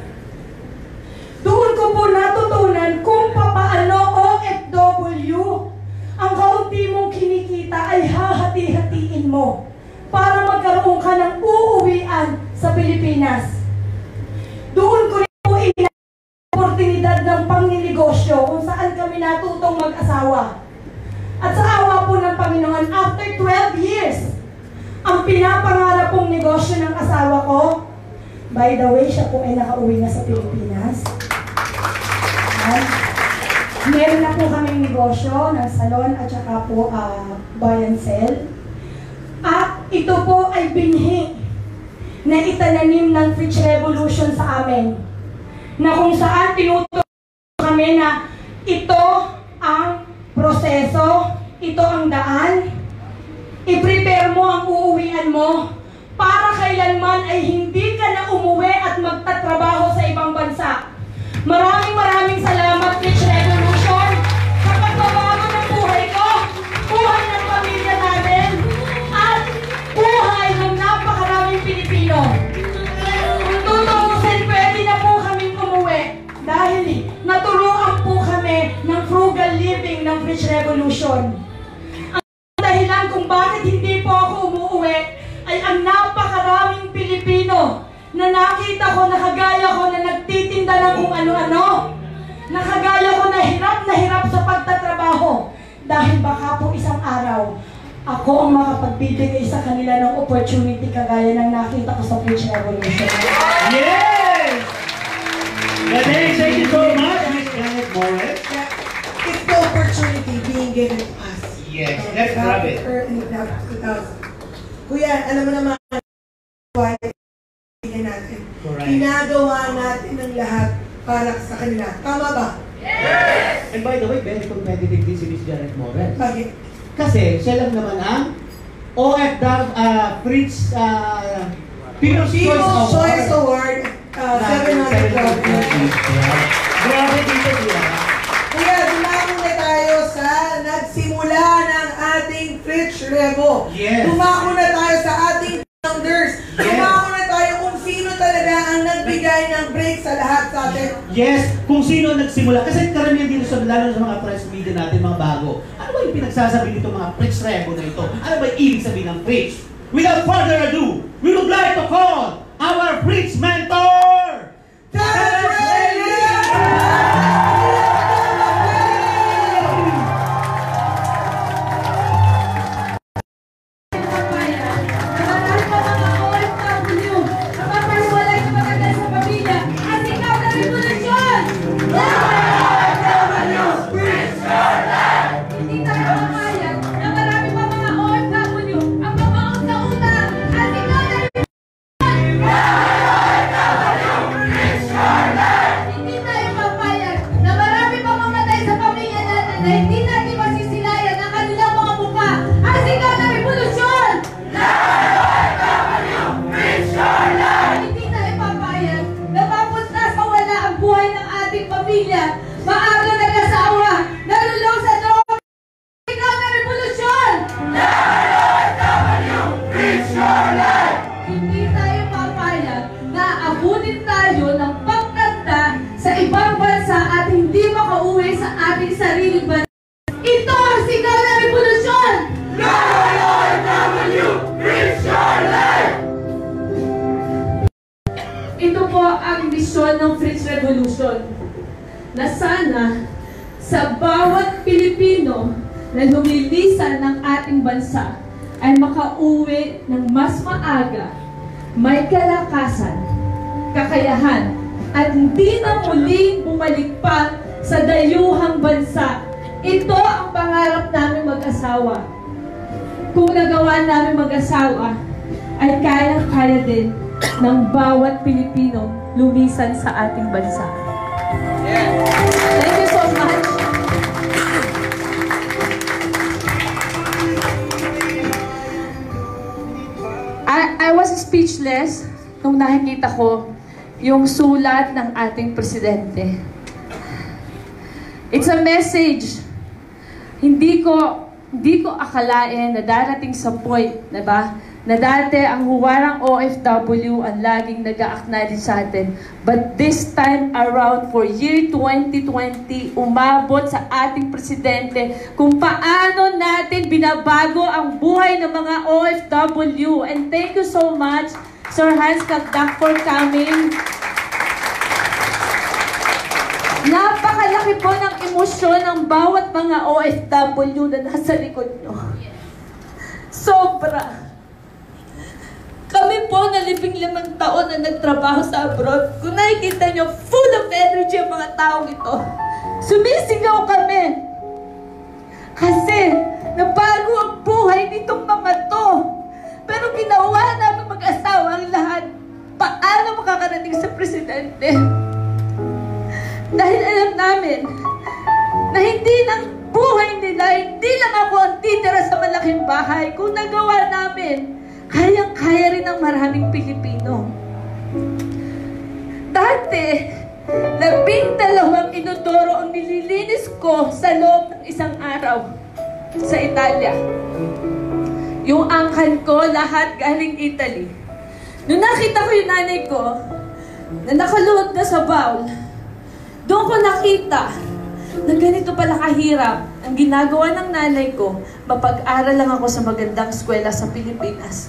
Doon ko po natutunan kung papaano O F W ang kaunti mong kinikita ay hahati-hatiin mo para magkaroon ka ng uuwian sa Pilipinas. Doon ko rin po ina oportunidad ng pangninegosyo kung saan kami natutong mag-asawa. At sa awa po ng Panginoon, after twelve years, ang pinapangarap pong negosyo ng asawa ko, by the way, siya po ay nakauwi na sa Pilipinas. At meron na po kaming negosyo ng salon at saka po uh, buy and sell. At ito po ay binhi na itananim ng French Revolution sa amin. Na kung saan tinuturo kami na ito ang proseso, ito ang daan, i-prepare mo ang uuwian mo para kailanman ay hindi ka na umuwi at magtatrabaho sa ibang bansa. Maraming maraming salamat, French Revolution, sa pagbabago ng buhay ko, buhay ng pamilya namin, at buhay ng napakaraming Pilipino. Kung tutuusin, pwede na po kaming umuwi dahil naturuan po kami ng frugal living ng French Revolution. Ang dahilan kung bakit hindi po ako umuwi ay ang napakaraming Pilipino na nakita ko, nakagaya ko na nagtitinda ng kung ano-ano. Nakagaya ko na hirap na hirap sa pagtatrabaho. Dahil baka po isang araw, ako ang makapagbibigay sa kanila ng opportunity kagaya ng nakita ko sa French Revolution. Yes! Galing, thank you so much, Miss Janet Morris. It's the opportunity being given to us. Yes, let's grab it. Kuya, alam mo naman, natin. Correct. Ginagawa natin ang lahat para sa kanila. Tama ba? Yes! And by the way, very competitive din si Miss Janet Morris. Bakit? Kasi siya lang naman ang O F W uh, Fritz uh, People's Choice People's Award. Choice Award uh, seven hundred dollars. Grabe dito siya. Kaya dumako na tayo sa nagsimula ng ating Fritz Revo. Yes. Dumako na tayo sa ating founders. Yes. Dumako na tayo kung sino talaga ang nagbigay ng break sa lahat sa atin. Yes, kung sino nagsimula. Kasi karamihan dito sa, lalo sa mga press media natin, mga bago. Ano ba yung pinagsasabi nito mga Fritz Revo na ito? Ano ba yung ibig sabihin ng Fritz? Without further ado, we would like to call our Fritz mentor! Terence pamilya, maaga na sariling bansa. Ito ang sigaw na revolusyon! L O W! Reach your life! Ito po ang misyon ng French Revolution na sana sa bawat Pilipino na lumilisan ng ating bansa ay makauwi ng mas maaga, may kalakasan, kakayahan, at hindi na muling bumalik pa sa dayuhang bansa. Ito ang pangarap namin mag-asawa. Kung nagawa namin mag-asawa, ay kaya-kaya din ng bawat Pilipino lumisan sa ating bansa. Thank you so much. I, I was speechless nung nakikita ko yung sulat ng ating presidente. It's a message. Hindi ko, hindi ko akalain na darating sa point, diba? Na dati ang huwarang O F W ang laging nag-a-acknowledge sa atin. But this time around, for year twenty twenty, umabot sa ating presidente kung paano natin binabago ang buhay ng mga O F W. And thank you so much, Sir Hans Cagdac, for coming. Napakalaki po ng emosyon ng bawat mga O F W na nasa likod nyo. Sobra. Kami po na libing limang taon na nagtrabaho sa abroad, kung nakikita nyo, full of energy ang mga taong ito. Sumisigaw kami. Kasi, nabago ang buhay nitong mga to. Pero ginawa namin mag-asawa ang lahat. Paano makakarating sa presidente? Dahil alam namin na hindi ng buhay nila, hindi lang ako ang titira sa malaking bahay. Kung nagawa namin, kayang-kaya rin ng maraming Pilipino. Dati, labing dalawang inodoro ang nililinis ko sa loob ng isang araw sa Italia. Yung angkan ko, lahat galing Italy. Nung nakita ko yung nanay ko, na nakaluhod na sa bowl, doon ko nakita na ganito pala kahirap ang ginagawa ng nanay ko. Mapag-aral lang ako sa magandang eskwela sa Pilipinas.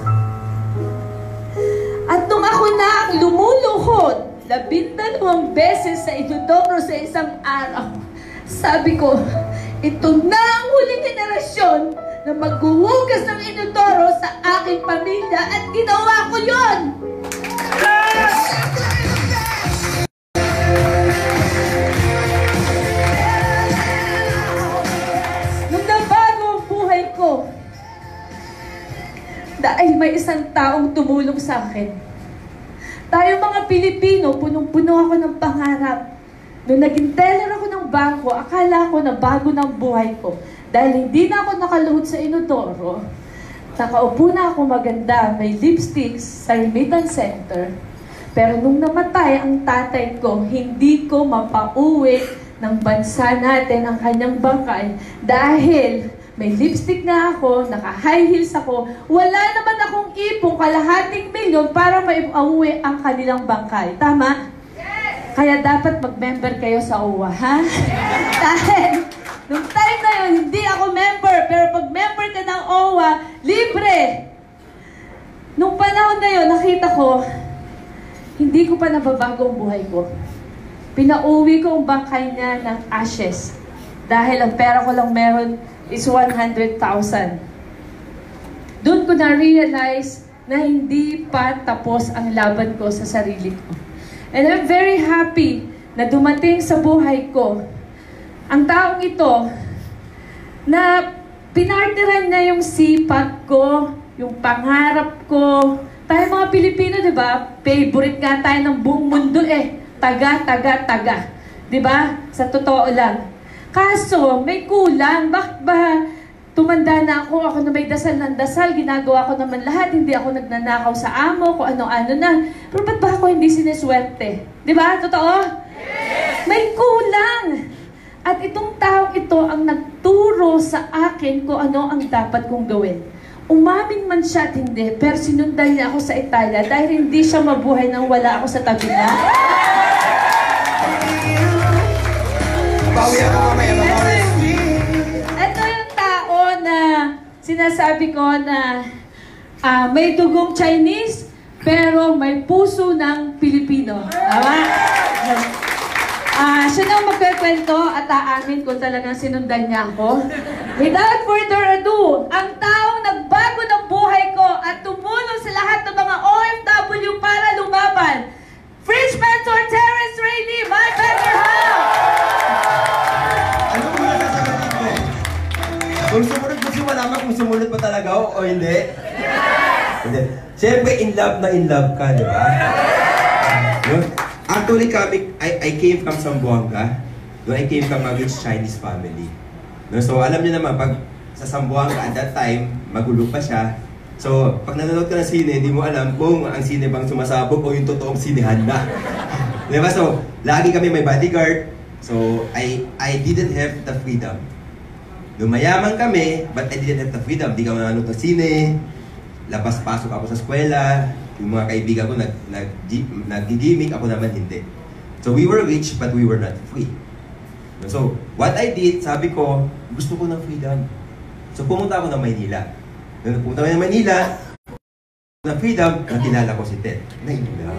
At nung ako na ang lumuluhod, labindalawang beses sa inodoro sa isang araw, sabi ko, ito na ang huling henerasyon na maghuhugas ng inodoro sa aking pamilya at ginawa ko yon. Yes! Dahil may isang taong tumulong sa akin. Tayo mga Pilipino, punong-puno ako ng pangarap. Nung naging teller ako ng bangko, akala ko na bago ng buhay ko. Dahil hindi na ako nakaluhod sa inodoro, nakaupo na ako maganda, may lipsticks sa remittance center. Pero nung namatay ang tatay ko, hindi ko mapauwi ng bansa natin ang kanyang bangkay dahil may lipstick na ako, naka-high heels ako, wala naman akong ipong kalahating milyon para maiuwi ang kanilang bangkay. Tama? Yes! Kaya dapat mag-member kayo sa O W A, ha? Yes! Dahil, nung time na yun, hindi ako member, pero pag member ka ng O W A, libre! Nung panahon na yun, nakita ko, hindi ko pa nababago ang buhay ko. Pinauwi ko ang bangkay niya ng ashes. Dahil ang pera ko lang meron is one hundred thousand. Doon ko na-realize na hindi pa tapos ang laban ko sa sarili ko. And I'm very happy na dumating sa buhay ko ang taong ito na pinartiran niya yung sipag ko, yung pangarap ko. Tayo mga Pilipino, di ba? Favorite nga tayo ng buong mundo eh. Taga, taga, taga. Di ba? Sa totoo lang. Kaso, may kulang. Bakit ba tumanda na ako, ako na may dasal ng dasal, ginagawa ko naman lahat, hindi ako nagnanakaw sa amo, kung ano-ano na. Pero ba't ba ako hindi sineswerte? Di ba? Totoo? Yes! May kulang. At itong taong ito ang nagturo sa akin kung ano ang dapat kong gawin. Umamin man siya at hindi, pero sinundan niya ako sa Italia dahil hindi siya mabuhay nang wala ako sa tabi niya. Bawi ako mamaya, mamaya. sinasabi ko na ah, may dugong Chinese, pero may puso ng Pilipino. Tama? Ah, siya nang magkikwento at aamin kung talagang sinundan niya ako. Without further ado, ang taong nagbago ng buhay ko at tumulong sa lahat ng mga O F W para lumaban, Fridge Mentor Terrence Rainey, my better half! Ano mo nasasagutin ko? Kung sumunod, gusto mo malaman kung sumunod pa talaga ako o hindi? Hindi. Siyempre, in love na in love ka, di ba? Yun. Actually, kami, I, I came from Zamboanga. No, I came from a rich Chinese family. No, so, alam niyo naman, pag sa Zamboanga at that time, magulo pa siya. So, pag nanonood ka ng sine, hindi mo alam kung ang sine bang sumasabog o yung totoong sinehan na. Diba? So, lagi kami may bodyguard. So, I I didn't have the freedom. No, mayaman kami, but I didn't have the freedom. Di ka manonood ng sine, labas-pasok ako sa eskwela, yung mga kaibigan ko nag, nag, nag-gimmick, ako naman hindi. So, we were rich, but we were not free. So, what I did, sabi ko, gusto ko ng freedom. So, pumunta ako ng Maynila. Nung pumunta ako ng Maynila, ng freedom, nakilala ko si Ted. Nainlove.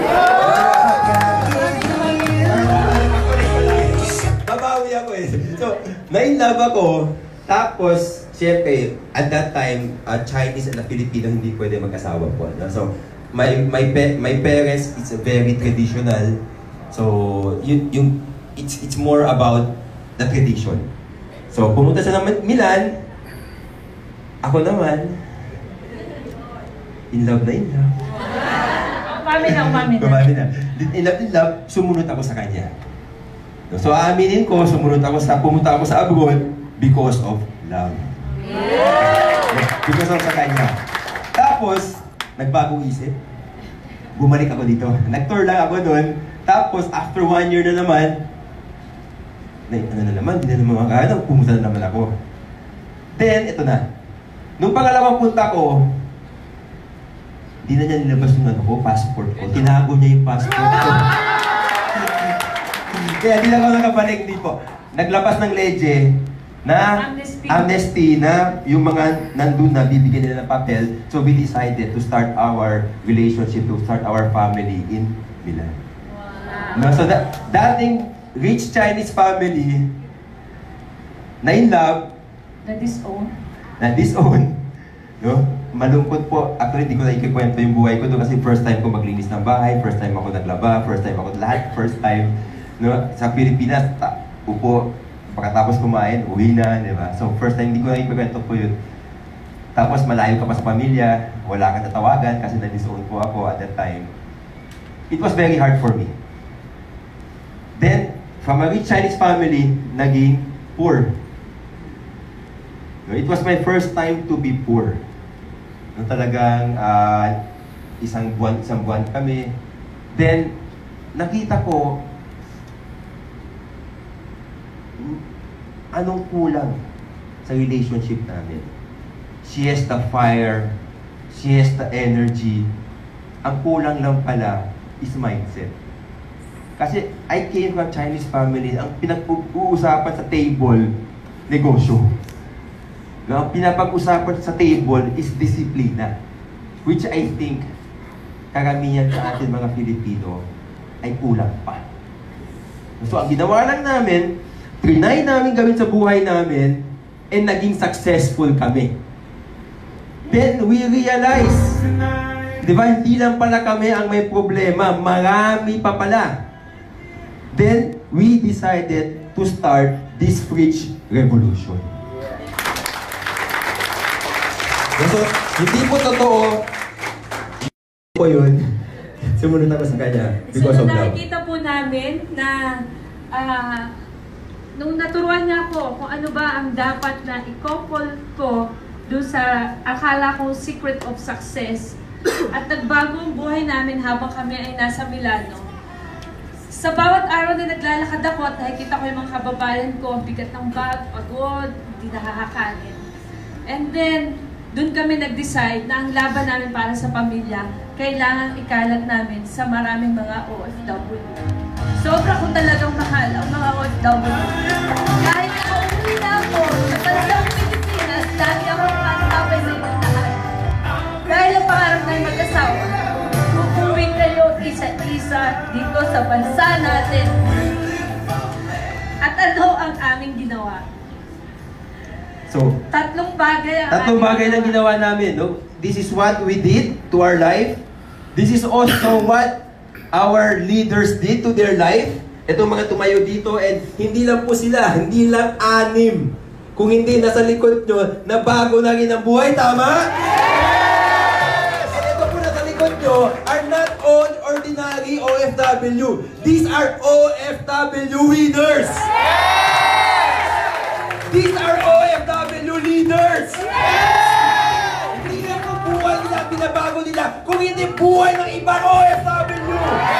Babawi ako eh. So, nainlove ako. Tapos, siyempre, at that time, uh, Chinese at Filipino hindi pwede mag-asawa po. No? So, my my my parents, it's a very traditional. So, yun, yung it's it's more about the tradition. So, pumunta sa Milan. Ako naman, in love na in love. Umami na, umami na. Umami na. In love, in love, sumunod ako sa kanya. So, aaminin ko, sumunod ako sa, pumunta ako sa abroad because of love. Because of sa kanya. Tapos, nagbagong isip. Bumalik ako dito. Nag-tour lang ako doon. Tapos, after one year na naman, na, ano na naman, hindi na naman makakano, pumunta na naman ako. Then, ito na. Nung pangalawang punta ko, hindi na niya nilabas yung ano ko, passport ko. Tinago niya yung passport ko. Kaya di lang ako nakabalik dito. Naglabas ng leje na amnesty. amnesty na yung mga nandun na bibigyan nila ng papel. So we decided to start our relationship, to start our family in Milan. Wow. No, so that dating rich Chinese family na in love, na disown, na disown, no? Malungkot po. Actually, hindi ko na ikikwento yung buhay ko doon kasi first time ko maglinis ng bahay, first time ako naglaba, first time ako lahat, first time, no? Sa Pilipinas, ta, upo, pagkatapos kumain, uwi na, di ba? So, first time, hindi ko na ikikwento po yun. Tapos, malayo ka pa sa pamilya, wala kang tatawagan kasi na-disown po ako at that time. It was very hard for me. Then, from a rich Chinese family, naging poor. No, it was my first time to be poor. No, talagang uh, isang buwan, isang buwan kami. Then, nakita ko anong kulang sa relationship namin. She has the fire, she has the energy. Ang kulang lang pala is mindset. Kasi I came from a Chinese family, ang pinag-uusapan sa table, negosyo. Ang pinapag-usapan sa table is disiplina, which I think karamihan sa atin mga Pilipino ay kulang pa. So ang ginawa lang namin, trinay namin gawin sa buhay namin, and naging successful kami. Then we realize, di ba, hindi lang pala kami ang may problema, marami pa pala. Then we decided to start this fridge revolution. So, hindi po totoo po yun. Sumunod ako sa kanya because so, of love. nakikita po namin na uh, nung naturuan niya ako kung ano ba ang dapat na i-couple ko doon sa akala kong secret of success at nagbago ang buhay namin habang kami ay nasa Milano. Sa bawat araw na naglalakad ako at nakikita ko yung mga kababayan ko, ang bigat ng bag, pagod, hindi nakakakanin. And then, doon kami nag-decide na ang laban namin para sa pamilya, kailangan ikalat namin sa maraming mga O F W. Sobra ko talagang mahal ang mga O F W. Kahit nakauwi na ako sa bansang Pilipinas, lagi ako sa bansa natin. At ano ang aming ginawa? So, Tatlong bagay ang tatlong aming bagay na ginawa namin, no? This is what we did to our life. This is also what our leaders did to their life. Itong mga tumayo dito, and hindi lang po sila, hindi lang anim. Kung hindi, nasa likod nyo, na bago na rin ang buhay, tama? Yes! And ito po nasa likod nyo are not all ordinary O F W. These are O F W winners! These are O F W leaders! Hindi lang ang buhay nila, binabago nila, kung hindi buhay ng ibang O F W!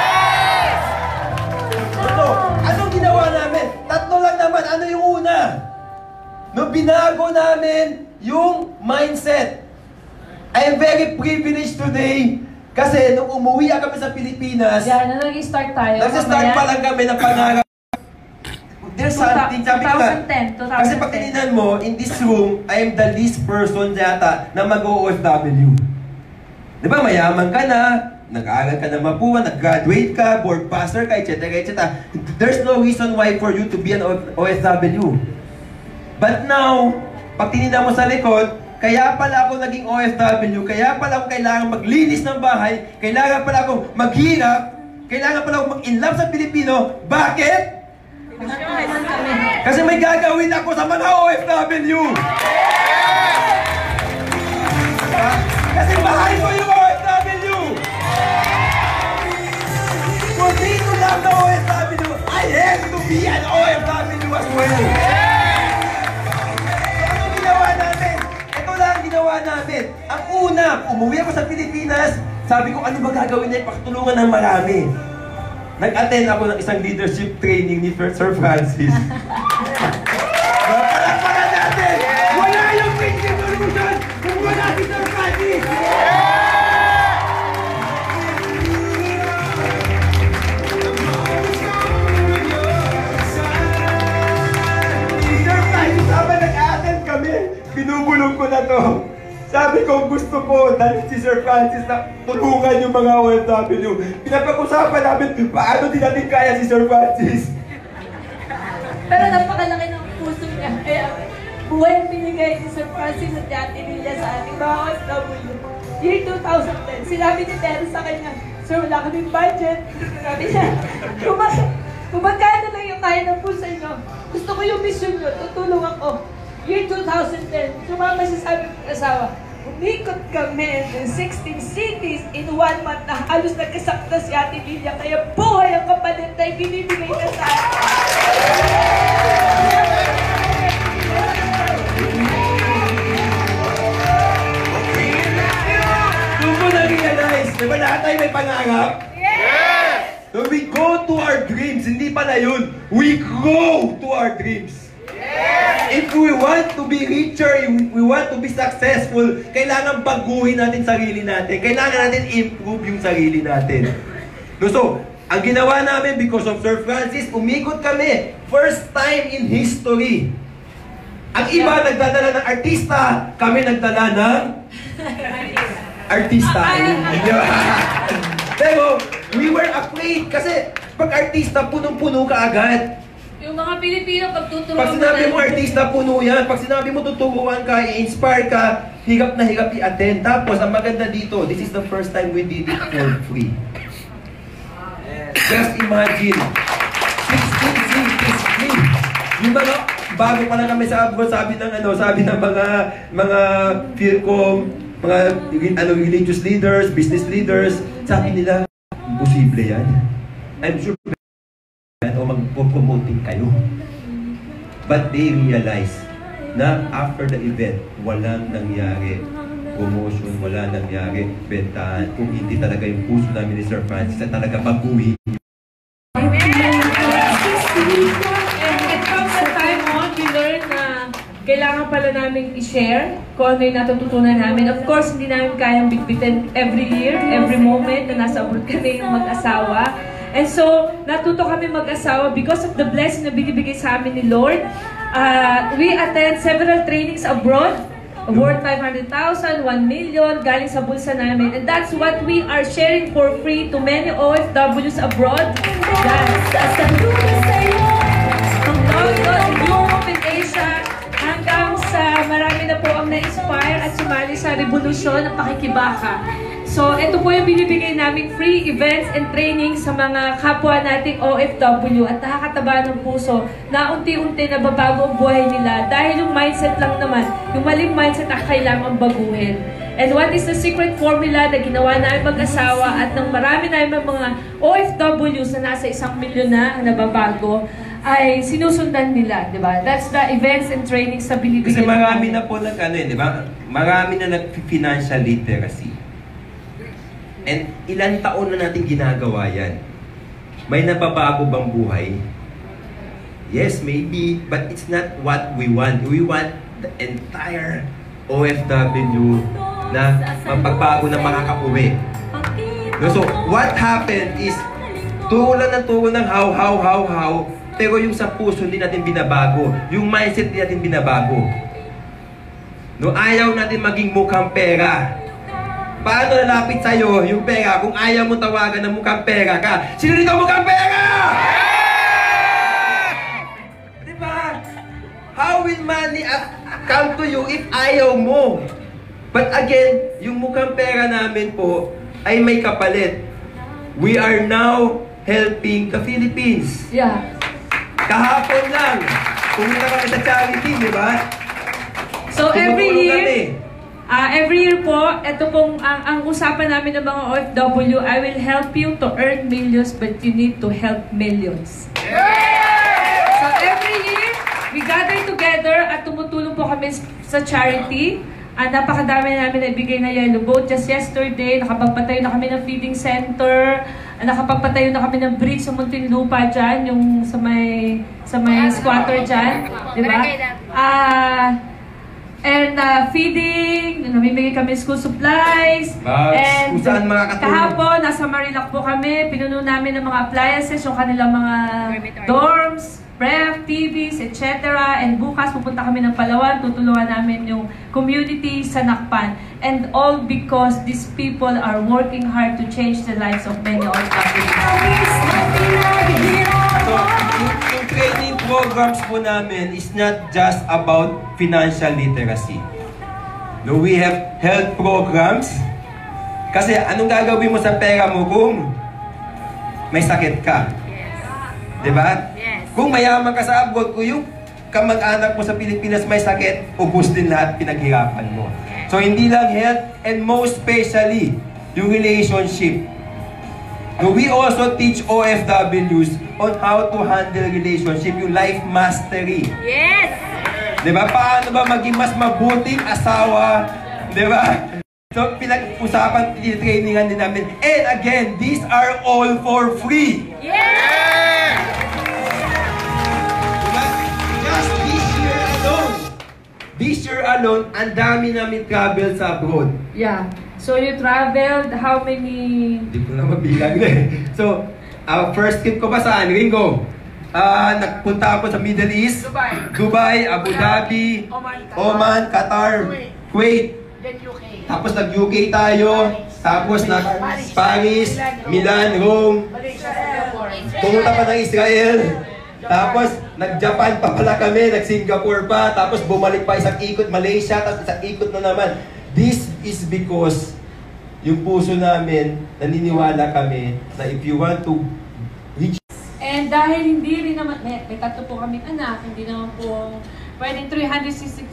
Ito, anong ginawa namin? Tatlo lang naman. Ano yung una? No, binago namin yung mindset. I am very privileged today kasi nung umuwi kami sa Pilipinas, Yan, na nag-start tayo. nag-start pa lang kami ng pangarap. There's something, sabi ko nga, twenty ten, twenty ten. kasi pag tininan mo, in this room, I am the least person yata na mag-O F W. Di ba, mayaman ka na, nag-aaral ka na mapuwa, nag-graduate ka, board passer ka, et cetera et cetera. There's no reason why for you to be an O F W. But now, pag tinignan mo sa likod, kaya pala ako naging O F W, kaya pala ako kailangan maglinis ng bahay, kailangan pala ako maghirap, kailangan pala ako mag-inlove sa Pilipino. Bakit? Kasi may gagawin ako sa mga O F W! Kasi mahal ko yung O F W! For me to love the O F W, I have to be an O F W as well! So ano ginawa namin? Ito lang ang ginawa namin. Ang una, umuwi ako sa Pilipinas, sabi ko ano ba gagawin na ipakatulungan ng marami. Nag-attend ako ng isang leadership training ni Sir Francis. Palakpakan natin! Wala yung French Revolution kung wala si Sir Francis! Si Sir Francis, habang nag-attend kami, binubulong ko na to. Sabi ko, gusto ko, dahil si Sir Francis na tulungan yung mga O F W. Pinapag-usapan namin, paano din natin kaya si Sir Francis? Pero napakalaki ng puso niya. Kaya buhay ang binigay ni Sir Francis at Ate Lilia sa ating mga O F W. Year two thousand ten, sinabi ni Terry sa kanya, Sir, wala kaming budget. Sabi niya, kung, kung magkano lang yung kaya ng puso niyo, gusto ko yung mission niyo, tutulong ako. Year two thousand ten, sumama siya sa aming asawa, umikot kami ng sixteen cities in one month na halos nagkasakta si Ate Lilia, kaya buhay ang kapalit na ibinibigay na sa atin. Doon mo na-realize, di ba lahat tayo may pangarap? Yes! So we go to our dreams, hindi pala yun. We grow to our dreams. If we want to be richer, if we want to be successful, kailangan baguhin natin sarili natin. Kailangan natin improve yung sarili natin. So, ang ginawa namin because of Sir Francis, umikot kami. First time in history. Ang iba nagdadala ng artista, kami nagdala ng artista. Pero, we were afraid kasi pag artista, punong-puno ka agad. Yung mga Pilipino, pag tuturuan Pag sinabi mo artista, puno yan. Pag sinabi mo tuturuan ka, i-inspire ka, hirap na hirap i-attend. Tapos, ang maganda dito, this is the first time we did it for free. Just imagine, sixteen cities free. Yung mga, bago pa lang kami sa abroad, sabi ng ano, sabi ng mga, mga Philcom, mga ano, religious leaders, business leaders, sabi nila, imposible yan. I'm sure o mag-promoting kayo. But they realize na after the event, walang nangyari promotion, wala nangyari bentahan. Kung hindi talaga yung puso namin ni Sir Francis na talaga baguhin. And from the time on, we learned na kailangan pala namin i-share kung ano yung natututunan namin. Of course, hindi namin kayang bitbitin every year, every moment na nasa abroad kami yung mag-asawa. And so, natuto kami mag-asawa because of the blessing na binibigay sa amin ni Lord. Uh, we attend several trainings abroad. worth five hundred thousand, one million, galing sa bulsa namin. And that's what we are sharing for free to many O F Ws abroad. That's from London, Europe, and Asia, hanggang sa marami na po ang na-inspire at sumali sa revolusyon ng pakikibaka. So, ito po yung binibigay naming free events and training sa mga kapwa nating O F W at nakakataba ng puso na unti-unti nababago ang buhay nila dahil yung mindset lang naman, yung maling mindset ang kailangan baguhin. And what is the secret formula na ginawa namin mag-asawa at ng marami namin mga O F Ws na nasa isang milyon na ang nababago ay sinusundan nila, di ba? That's the events and trainings sa binibigay. Kasi marami na po nag, ano eh, di ba? Marami na nag-financial literacy. And ilang taon na natin ginagawa yan. May nababago bang buhay? Yes, maybe, but it's not what we want. We want the entire O F W na mapagbago na makakauwi. So, what happened is, turo lang ng turo ng how, how, how, how, pero yung sa puso hindi natin binabago. Yung mindset hindi natin binabago. No, ayaw natin maging mukhang pera. Paano lalapit sa'yo yung pera kung ayaw mo tawagan ng mukhang pera ka? Sino dito mukhang pera? Diba? How will money come to you if ayaw mo? But again, yung mukhang pera namin po ay may kapalit. We are now helping the Philippines. Yeah. Kahapon lang, pumunta kami sa charity, di ba? So every year, kami. Uh, every year po, ito pong ang, ang usapan namin ng mga O F W, I will help you to earn millions but you need to help millions. Yeah! So every year, we gather together at tumutulong po kami sa charity. At uh, napakadami namin na ibigay na yellow boat. Just yesterday, nakapagpatayo na kami ng feeding center, uh, nakapagpatayo na kami ng bridge sa Muntinlupa dyan, yung sa may, sa may squatter dyan. Diba? Ah... Uh, And uh, feeding, namimigay kami school supplies. Bags, and kung saan makakatulong. Kahapon, nasa Marilac po kami. Pinuno namin ng mga appliances, yung kanilang mga dorms, ref, T Vs, et cetera. And bukas, pupunta kami ng Palawan. Tutulungan namin yung community sa Nakpan. And all because these people are working hard to change the lives of many old families. So, yung, yung training programs po namin is not just about financial literacy. No, we have health programs. Kasi anong gagawin mo sa pera mo kung may sakit ka? Yes. Diba? Yes. Kung mayaman ka sa abroad, kung yung kamag-anak mo sa Pilipinas may sakit, ubus din lahat pinaghirapan mo. So, hindi lang health, and most especially, yung relationship. So, we also teach O F Ws on how to handle relationship, yung life mastery. Yes! Diba? Paano ba maging mas mabuting asawa? Diba? So, pinag-usapan, trainingan din namin. And again, these are all for free. Yes! Diba? Just this year alone. This year alone, ang dami namin travel sa abroad. Yeah. So you traveled how many? Hindi ko na mabilang na eh. So, uh, first trip ko pa saan? Ringo. Uh, nagpunta ako sa Middle East. Dubai. Dubai, Abu Dhabi, Oman, Qatar, Oman, Qatar, Kuwait. then U K. Tapos nag-U K tayo. Tapos nag Paris, Milan, Rome. Pumunta pa ng Israel. Tapos nag-Japan pa pala kami, nag-Singapore pa. Tapos bumalik pa isang ikot Malaysia, tapos isang ikot na naman. This is because yung puso namin, naniniwala kami na if you want to reach... And dahil hindi rin naman, may, may tatlo po kaming anak, hindi naman po pwedeng three hundred sixty.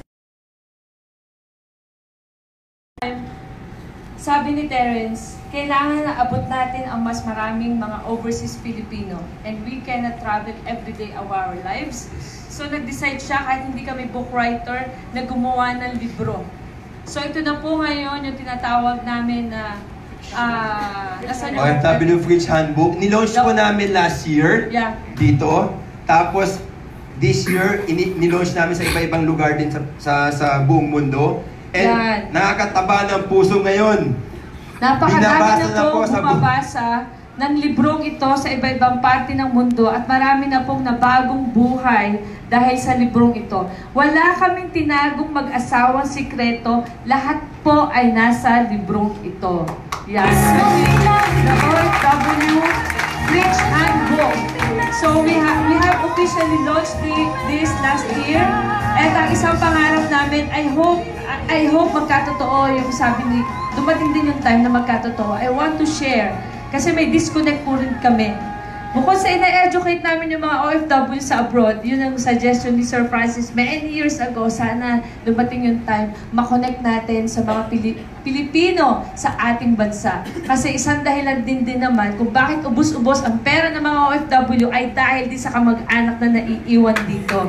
Sabi ni Terence, kailangan na abot natin ang mas maraming mga overseas Filipino and we cannot travel every day of our lives. So nag-decide siya, kahit hindi kami book writer, na gumawa ng libro. So ito na po ngayon yung tinatawag namin na uh, nasa O F W Fridge Handbook. Nilaunch po namin last year yeah. dito. Tapos this year, nilaunch namin sa iba-ibang lugar din sa, sa, sa buong mundo. And yan. Nakakataba ng puso ngayon. Napakadami na na po po sa bumabasa ng librong ito sa iba-ibang parte ng mundo at marami na pong nabagong buhay dahil sa librong ito. Wala kaming tinagong mag-asawang sikreto, lahat po ay nasa librong ito. Yes. The O F W Preach and Book. So we have we have officially launched the, this last year. At ang isang pangarap namin, I hope I hope magkatotoo yung sabi ni, dumating din yung time na magkatotoo. I want to share. Kasi may disconnect po rin kami. Bukod sa ina-educate namin yung mga O F W sa abroad, yun ang suggestion ni Sir Francis many years ago, sana dumating yung time, makonect natin sa mga Pili- Pilipino sa ating bansa. Kasi isang dahilan din din naman kung bakit ubos-ubos ang pera ng mga O F W ay dahil din sa kamag-anak na naiiwan dito.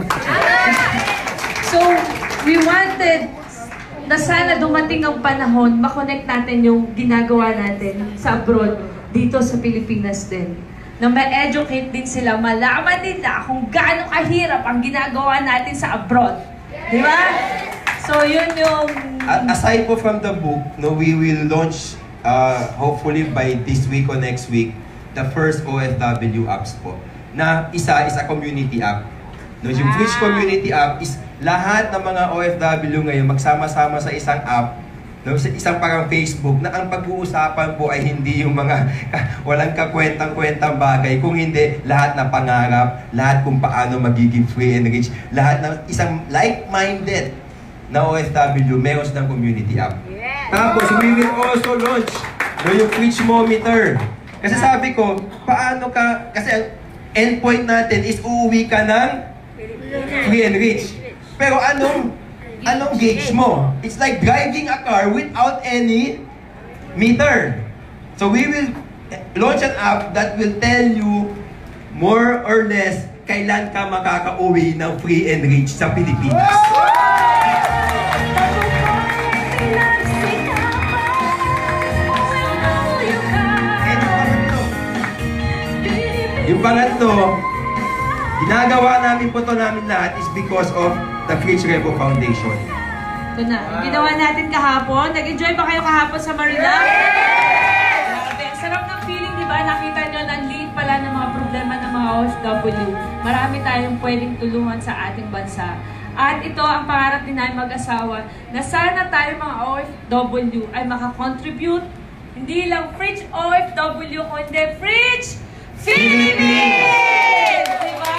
So, we wanted na sana dumating ang panahon, makonect natin yung ginagawa natin sa abroad, dito sa Pilipinas din. Na ma-educate din sila, malaman nila kung gaano kahirap ang ginagawa natin sa abroad. Di ba? So, yun yung... Aside po from the book, no, we will launch, uh, hopefully by this week or next week, the first O F W apps po. Na isa is a community app. No, yung Preach Community App is lahat ng mga O F W ngayon magsama-sama sa isang app, no, isang parang Facebook, na ang pag-uusapan po ay hindi yung mga walang kakwentang-kwentang bagay, kung hindi lahat na pangarap, lahat kung paano magiging free and rich, lahat ng isang like-minded na O F W, meron ng community app. Yeah. Tapos, we will also launch, no, yung Preachmometer. Kasi sabi ko, paano ka, kasi ang endpoint natin is uuwi ka ng free and rich. Pero anong anong gauge mo? It's like driving a car without any meter. So we will launch an app that will tell you more or less kailan ka makakauwi ng free and rich sa Pilipinas. Yung pangatlo, ginagawa namin po ito namin lahat is because of the Preach Revo Foundation. Ito na. Wow. Ginawa natin kahapon. Nag-enjoy ba kayo kahapon sa Marina? Yes! Grabe. Sarap ng feeling, di ba? Nakita nyo, nanliit pala ng mga problema ng mga O F W. Marami tayong pwedeng tulungan sa ating bansa. At ito ang pangarap din namin mag-asawa na sana tayo mga O F W ay makakontribute. Hindi lang Preach O F W, kundi Preach Philippines! Diba?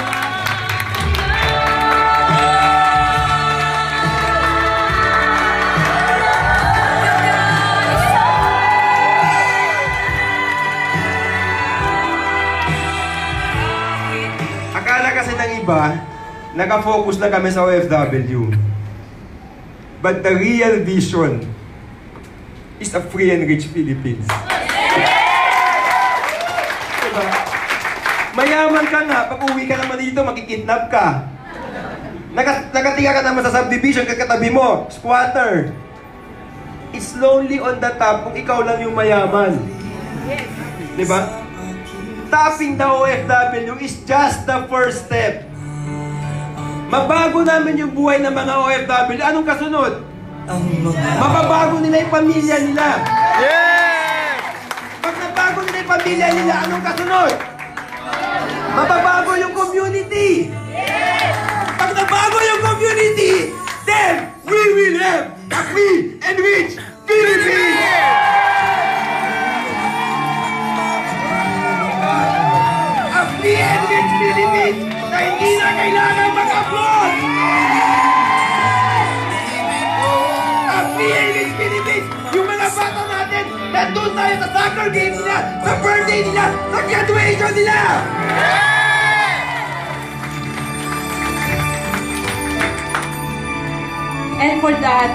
Akala kasi ng iba, naka-focus na kami sa O F W. But the real vision is a free and rich Philippines. Mayaman ka nga, pag uwi ka naman dito, makikidnap ka. Naka, nakatira ka naman sa subdivision, kakatabi mo, squatter. It's lonely on the top kung ikaw lang yung mayaman. Diba? Tapping the O F W is just the first step. Mabago namin yung buhay ng mga O F W. Anong kasunod? Mababago nila yung pamilya nila. Yes! Pag nabago nila yung pamilya nila, anong kasunod? Mababago yung community. Yes! Pag nabago yung community, then we will have a free and rich Philippines! A free and rich Philippines na hindi na kailangan mag-upload! A free and rich Philippines! Yung mga bata natin, nandun tayo sa soccer game nila, sa birthday nila, sa graduation nila! And for that,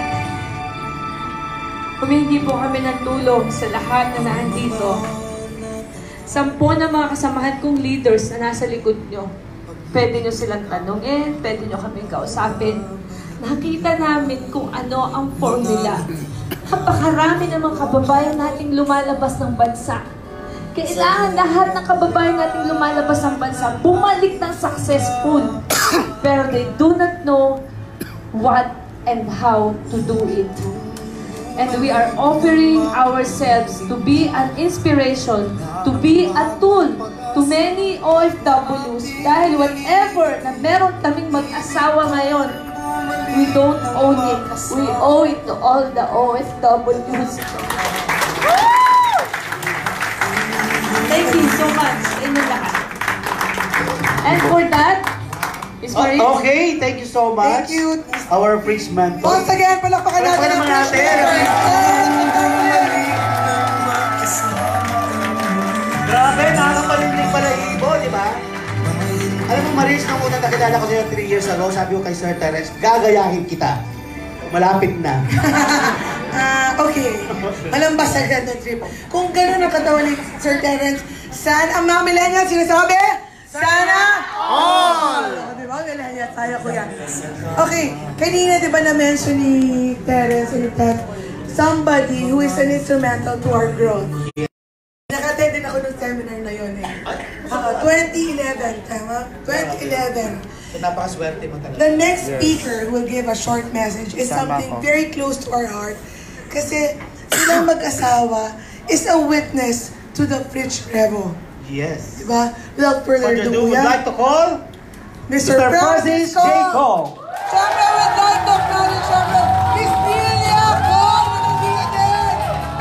humingi po kami ng tulong sa lahat na nandito. Sampo na mga kasamahan kong leaders na nasa likod nyo. Pwede nyo silang tanungin, pwede nyo kami kausapin. Nakita namin kung ano ang formula. Napakarami ng mga kababayan nating lumalabas ng bansa. Kailangan lahat ng kababayan nating lumalabas ng bansa bumalik ng successful. Pero they do not know what and how to do it. And we are offering ourselves to be an inspiration, to be a tool to many O F Ws. Dahil whatever na meron kaming mag-asawa ngayon, we don't own it. We owe it to all the O F Ws. Thank you so much sa inyo lahat. And for that, Miss Marie. Oh, okay, thank you so much. Thank you. Our Fridge Mentor. Once again, palakpakan natin ang natin. Grabe, nakakapalindig pala ibo, di ba? Alam mo, Maris, nung unang nakilala ko sa'yo three years ago, sabi ko kay Sir Terence, gagayahin kita. Malapit na. Ah, uh, okay. Malambas sa ganda trip. Kung gano'n ang katawan ni Sir Terence, sana ang mga millennials sinasabi? Sana all! Oh, diba? Millennials, saya ko yan. Okay, kanina diba na-mention ni Terence and Ted, somebody who is an instrumental to our growth. Naka-attend din ako ng seminar na yun eh. Uh, twenty eleven, tama? twenty eleven. Napakaswerte mo talaga. The next speaker will give a short message is something very close to our heart. Kasi silang mag-asawa is a witness to the Fridge Revo. Yes. Diba? Without further ado, we'd like to call Mister Francis J. Cole. Siyempre, we'd like to acknowledge siyempre Miss Delia Cole. Manang din.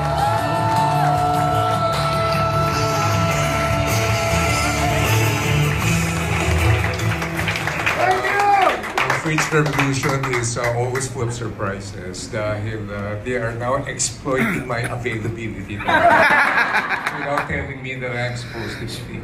Thank you! Fridge Revolution is uh, always full of surprises dahil uh, they are now exploiting my availability without telling me that I'm supposed to speak.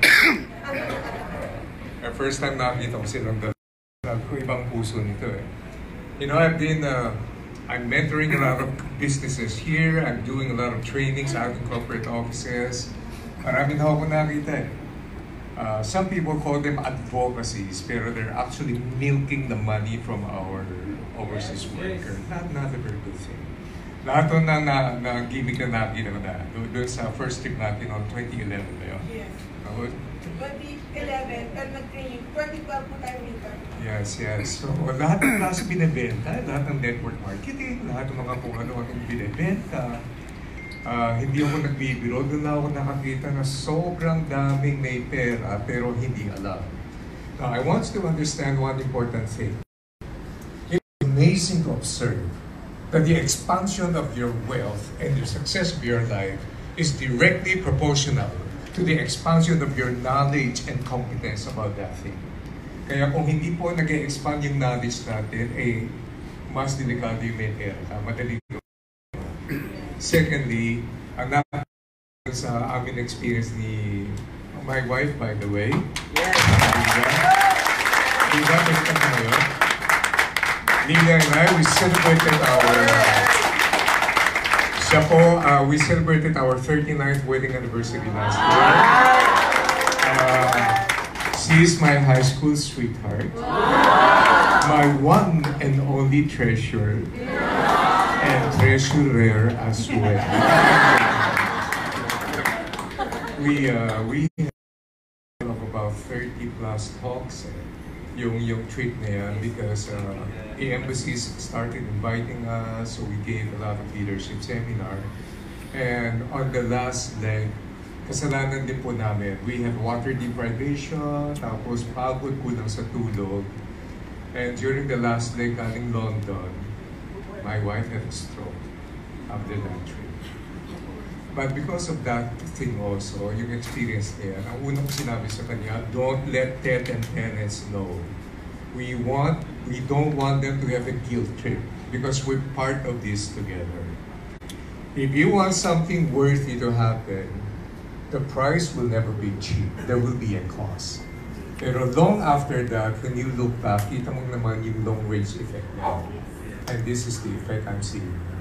The first time nakita ko silang dalawa, sabi ko ibang puso nito eh. You know, I've been, uh, I'm mentoring a lot of businesses here, I'm doing a lot of trainings out in corporate offices. Marami na ako nakita eh. Uh, some people call them advocacies, pero they're actually milking the money from our overseas worker. Not, not a very good thing. Lahat to na, na, na gimmick na nakita ko na doon sa first trip natin on twenty eleven ba yun? Yes. Uh, twenty eleven, pero nag-training. twenty twelve po tayo dito. Yes, yes. So, lahat ng klase binibenta, lahat ng network marketing, lahat ng mga kung ano-anong binibenta. Uh, hindi ako nagbibiro, doon na ako nakakita na sobrang daming may pera pero hindi alam. Now, I want you to understand one important thing. It's amazing to observe that the expansion of your wealth and the success of your life is directly proportional to the expansion of your knowledge and competence about that thing. Kaya kung hindi po nag-expand yung knowledge natin, eh, mas delikado yung may pera ka, madali. Secondly, ang napaka sa amin experience ni my wife, by the way. Yes. Lila, balikan mo ngayon. Lila and I, we celebrated our, siya po, uh, we celebrated our thirty-ninth wedding anniversary last year. Uh, she is my high school sweetheart. My one and only treasure. And treasurer as well. we uh, we have about thirty plus talks yung yung trip na yan because uh, the embassies started inviting us, so we gave a lot of leadership seminar. And on the last leg, kasalanan din po namin. We had water deprivation, tapos pagod, kulang sa tulog. And during the last leg galing London, my wife had a stroke after that trip. But because of that thing also, yung experience niya, ang unang sinabi sa kanya, don't let Ted and Terence know. We want, we don't want them to have a guilt trip because we're part of this together. If you want something worthy to happen, the price will never be cheap. There will be a cost. Pero long after that, when you look back, kita mo naman yung long range effect niya. And this is the effect I'm seeing now.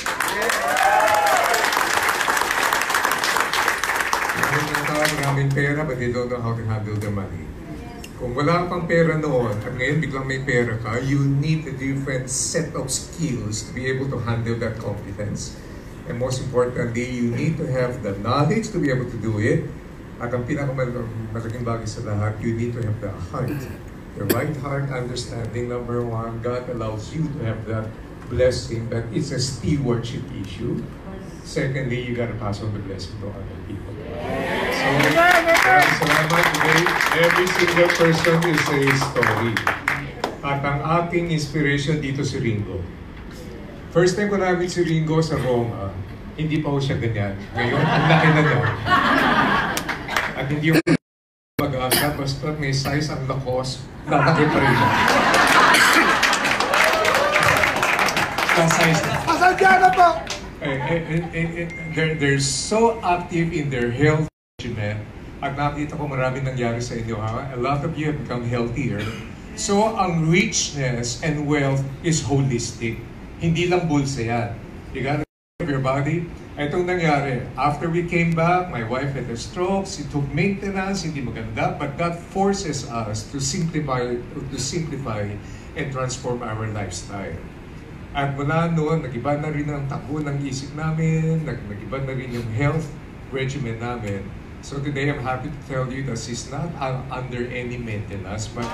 Maraming pera, but they don't know how to handle their money. Kung wala pang pera noon, at ngayon biglang may pera ka, you need a different set of skills to be able to handle that competence. And most importantly, you need to have the knowledge to be able to do it. At ang pinakamalaking bagay sa lahat, you need to have the heart. The right heart understanding, number one, God allows you to have that blessing, but it's a stewardship issue. Secondly, you gotta pass on the blessing to other people. So, maraming salamat today. Every single person is a story. At ang ating inspiration dito si Ringo. First time ko namin si Ringo sa Roma, hindi pa ho siya ganyan. Ngayon, ang laki na niya. At hindi yung mag-asa, basta may size ang lakos, lalaki pa rin siya. Size na. Pasensya na po! Eh, eh, eh, eh, eh, they're, they're so active in their health regimen. At nakita ko marami nangyari sa inyo, ha? A lot of you have become healthier. So, ang richness and wealth is holistic. Hindi lang bulsa yan. You gotta of your body. Itong nangyari, after we came back, my wife had a stroke, she took maintenance, hindi maganda, but that forces us to simplify, to simplify and transform our lifestyle. At mula noon, nag-iba na rin ang takbo ng isip namin, nag-iba na rin yung health regimen namin. So today, I'm happy to tell you that she's not uh, under any maintenance, but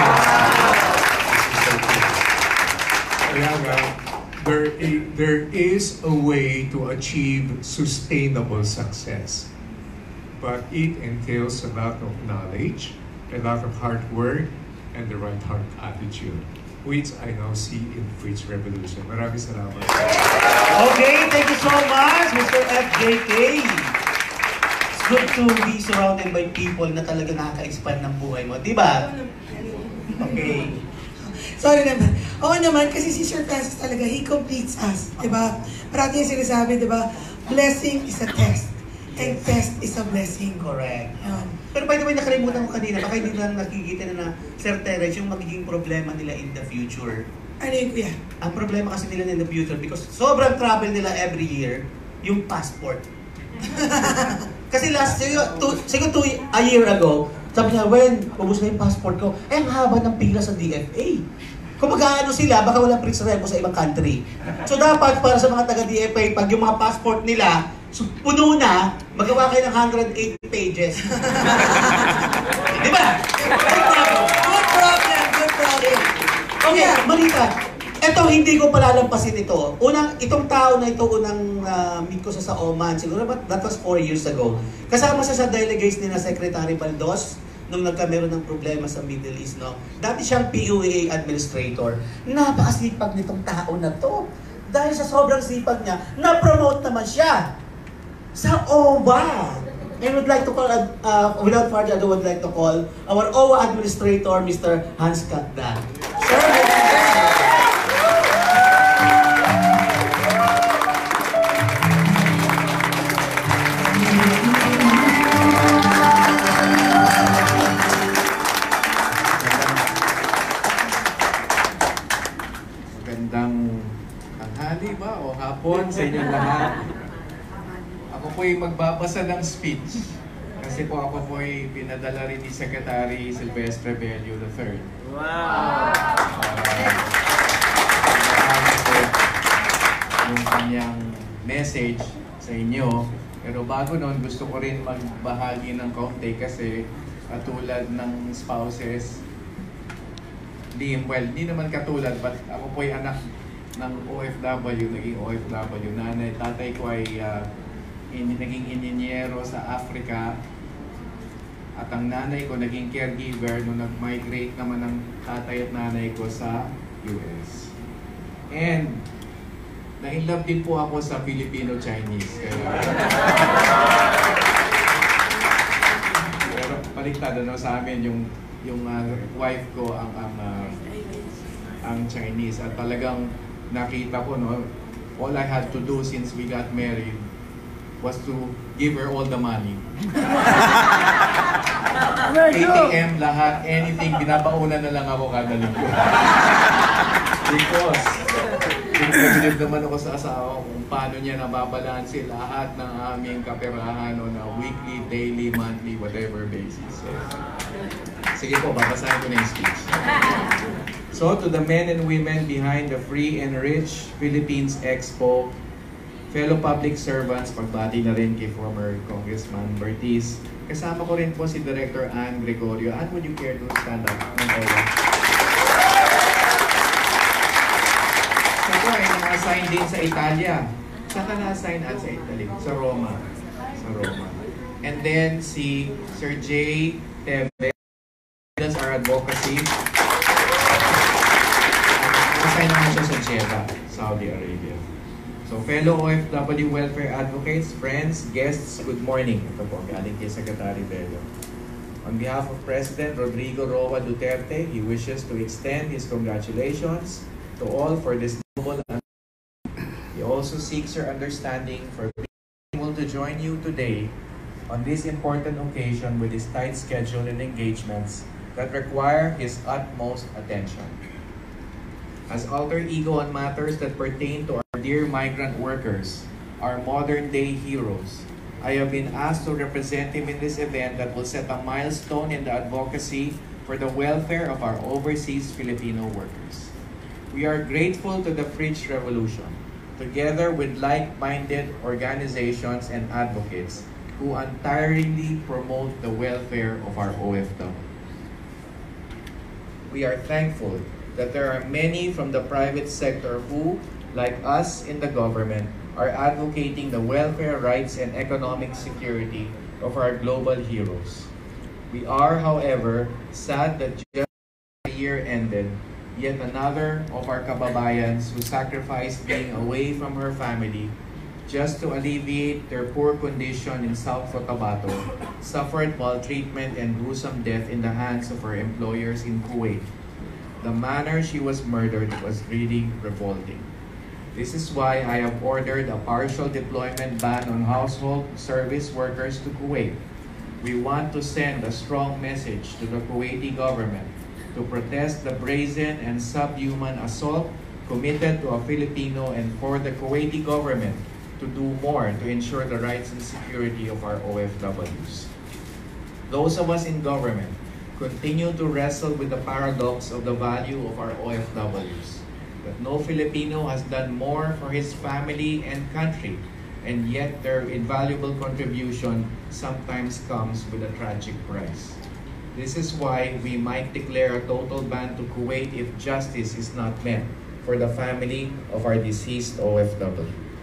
kaya nga, there, there is a way to achieve sustainable success. But it entails a lot of knowledge, a lot of hard work, and the right heart attitude, which I now see in Fridge Revolution. Maraming salamat. Okay, thank you so much, Mister F J K. It's good to be surrounded by people na talaga nakaka-expand ng buhay mo, di ba? Okay. Sorry naman. Oo naman, kasi si Sir Francis talaga, he completes us, di ba? Parati yung sinasabi, di ba? Blessing is a test, and test is a blessing. Correct. Yan. Pero by the way, nakalimutan ko kanina, baka hindi lang nakikita na na, Sir Terence, yung magiging problema nila in the future. Ano yun, kuya? Ang problema kasi nila in the future, because sobrang travel nila every year, yung passport. Kasi last, siguro two, siguro two, a year ago, sabi niya, when, ubus na yung passport ko, eh, ang haba ng pila sa D F A. Kung mag-ano sila, baka walang Prince Remo sa ibang country. So dapat para sa mga taga-D F A, pag yung mga passport nila, so, puno na, magawa kayo ng one hundred eight pages. Di ba? Good problem, good problem. Okay, Marita. Ito, hindi ko palalampasin ito. Unang, itong tao na ito, unang uh, meet ko sa sa Oman, siguro that was four years ago. Kasama siya sa delegates ni na Secretary Baldos, nung nagkameron ng problema sa Middle East, no? Dati siyang P U A administrator. Napakasipag nitong tao na to. Dahil sa sobrang sipag niya, na-promote naman siya sa O W A. And would like to call, uh, without further ado, would like to call our O W A administrator, Mister Hans Katda. Sir, hapon sa inyong lahat. Ako po'y magbabasa ng speech kasi po ako po'y pinadala rin ni Secretary Silvestre Bello the third. Wow! Uh, yung kanyang message sa inyo. Pero bago nun, gusto ko rin magbahagi ng kaunti kasi katulad ng spouses, di, well, di naman katulad, but ako po'y anak ng O F W, naging O F W. Nanay, tatay ko ay uh, in, naging inhinyero sa Africa. At ang nanay ko naging caregiver nung nag-migrate naman ng tatay at nanay ko sa U S. And na-inlove din po ako sa Filipino-Chinese. Kaya, pero baliktad ano sa amin yung yung uh, wife ko ang ang uh, ang Chinese at talagang nakita ko, no, all I had to do since we got married was to give her all the money. A T M, lahat, anything, binabaunan na lang ako kada linggo. Because, pinag-believe naman ako sa asawa kung paano niya nababalansin lahat ng aming kaperahan on a weekly, daily, monthly, whatever basis. So, sige po, babasahin ko na yung speech. So, to the men and women behind the Free and Rich Philippines Expo, fellow public servants, pagbati na rin kay former Congressman Bertiz. Kasama ko rin po si Director Ann Gregorio. Ann, would you care to stand up? So, po ay na-assign din sa Italia. Saan ka na-assign at sa Italy? Sa Roma. Sa Roma. And then si Sir J. Teve, that's our advocacy. Na-assign naman siya sa Jeddah, Saudi Arabia. So, fellow O F W welfare advocates, friends, guests, good morning. Ito po, galing kay Secretary Bello. On behalf of President Rodrigo Roa Duterte, he wishes to extend his congratulations to all for this noble. He also seeks your understanding for being able to join you today on this important occasion with his tight schedule and engagements that require his utmost attention. As alter ego on matters that pertain to our dear migrant workers, our modern-day heroes, I have been asked to represent him in this event that will set a milestone in the advocacy for the welfare of our overseas Filipino workers. We are grateful to the Fridge Revolution, together with like-minded organizations and advocates who untiringly promote the welfare of our O F W. We are thankful that there are many from the private sector who, like us in the government, are advocating the welfare rights and economic security of our global heroes. We are, however, sad that just a year ended, yet another of our kababayans who sacrificed being away from her family just to alleviate their poor condition in South Cotabato suffered maltreatment and gruesome death in the hands of her employers in Kuwait. The manner she was murdered was really revolting. This is why I have ordered a partial deployment ban on household service workers to Kuwait. We want to send a strong message to the Kuwaiti government to protest the brazen and subhuman assault committed to a Filipino and for the Kuwaiti government to do more to ensure the rights and security of our O F Ws. Those of us in government continue to wrestle with the paradox of the value of our O F Ws. That no Filipino has done more for his family and country, and yet their invaluable contribution sometimes comes with a tragic price. This is why we might declare a total ban to Kuwait if justice is not met for the family of our deceased O F W.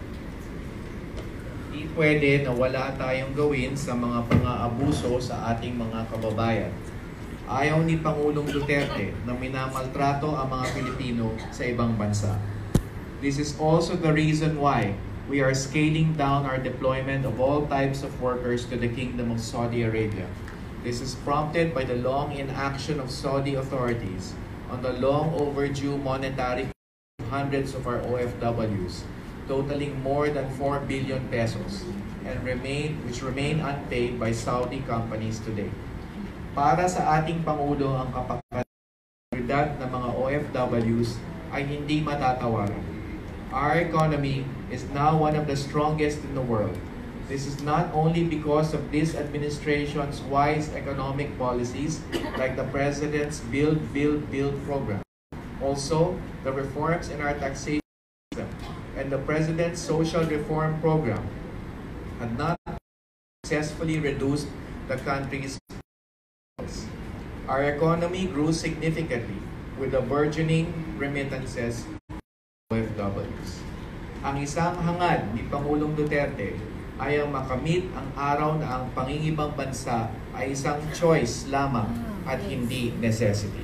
Di pwede na wala tayong gawin sa mga pang-aabuso sa ating mga kababayan. Ayaw ni Pangulong Duterte na minamaltrato ang mga Pilipino sa ibang bansa. This is also the reason why we are scaling down our deployment of all types of workers to the Kingdom of Saudi Arabia. This is prompted by the long inaction of Saudi authorities on the long overdue monetary of hundreds of our O F Ws, totaling more than four billion pesos, and remain, which remain unpaid by Saudi companies today. Para sa ating Pangulo, ang kapakasidad ng mga O F Ws ay hindi matatawaran. Our economy is now one of the strongest in the world. This is not only because of this administration's wise economic policies like the President's Build, Build, Build program. Also, the reforms in our taxation system and the President's social reform program had not successfully reduced the country's. Our economy grew significantly with the burgeoning remittances of O F Ws. Ang isang hangad ni Pangulong Duterte ay ang makamit ang araw na ang pangingibang bansa ay isang choice lamang at hindi necessity.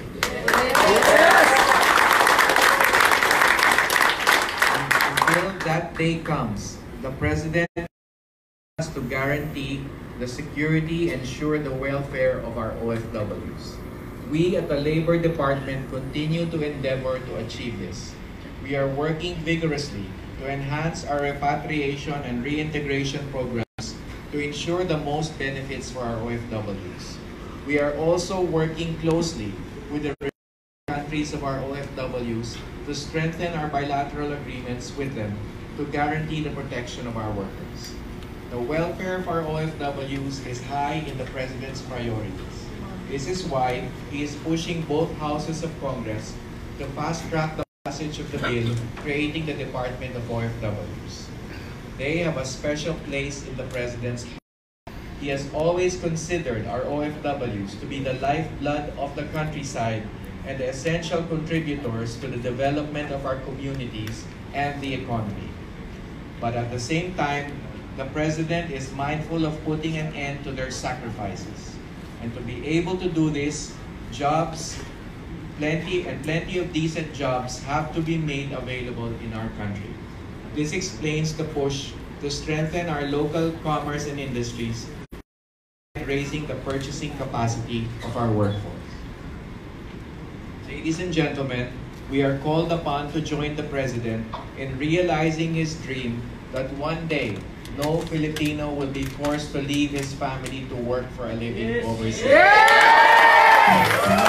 Until that day comes, the President has to guarantee the security and ensure the welfare of our O F Ws. We at the Labor Department continue to endeavor to achieve this. We are working vigorously to enhance our repatriation and reintegration programs to ensure the most benefits for our O F Ws. We are also working closely with the countries of our O F Ws to strengthen our bilateral agreements with them to guarantee the protection of our workers. The welfare of our O F Ws is high in the President's priorities. This is why he is pushing both houses of Congress to fast-track the passage of the bill creating the Department of O F Ws. They have a special place in the President's heart. He has always considered our O F Ws to be the lifeblood of the countryside and the essential contributors to the development of our communities and the economy. But at the same time, the President is mindful of putting an end to their sacrifices. And to be able to do this, jobs, plenty and plenty of decent jobs have to be made available in our country. This explains the push to strengthen our local commerce and industries, raising the purchasing capacity of our workforce. Ladies and gentlemen, we are called upon to join the President in realizing his dream that one day, no Filipino will be forced to leave his family to work for a living yes. overseas. Yes.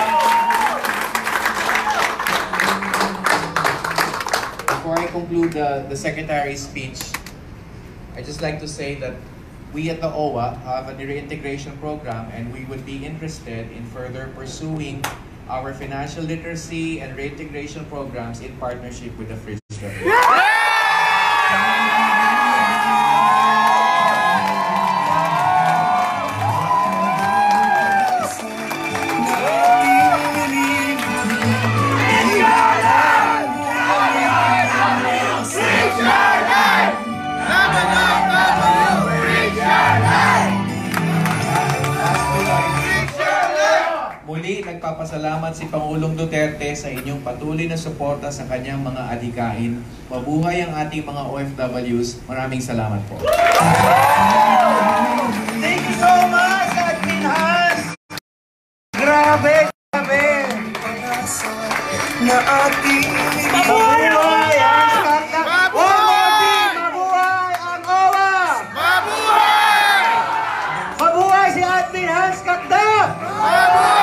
Before I conclude the, the Secretary's speech, I'd just like to say that we at the O W A have a reintegration program, and we would be interested in further pursuing our financial literacy and reintegration programs in partnership with the Fridge Revolution. Yeah! Muli, nagpapasalamat si Pangulong Duterte sa inyong patuloy na suporta sa kanyang mga adhikain. Mabuhay ang ating mga O F Ws. Maraming salamat po. Thank you so much, Admin Hans! Grabe, grabe! Na ating mabuhay ang mabuhay! Mabuhay ang O W A! Mabuhay! Mabuhay si Admin Hans Cagda! Mabuhay!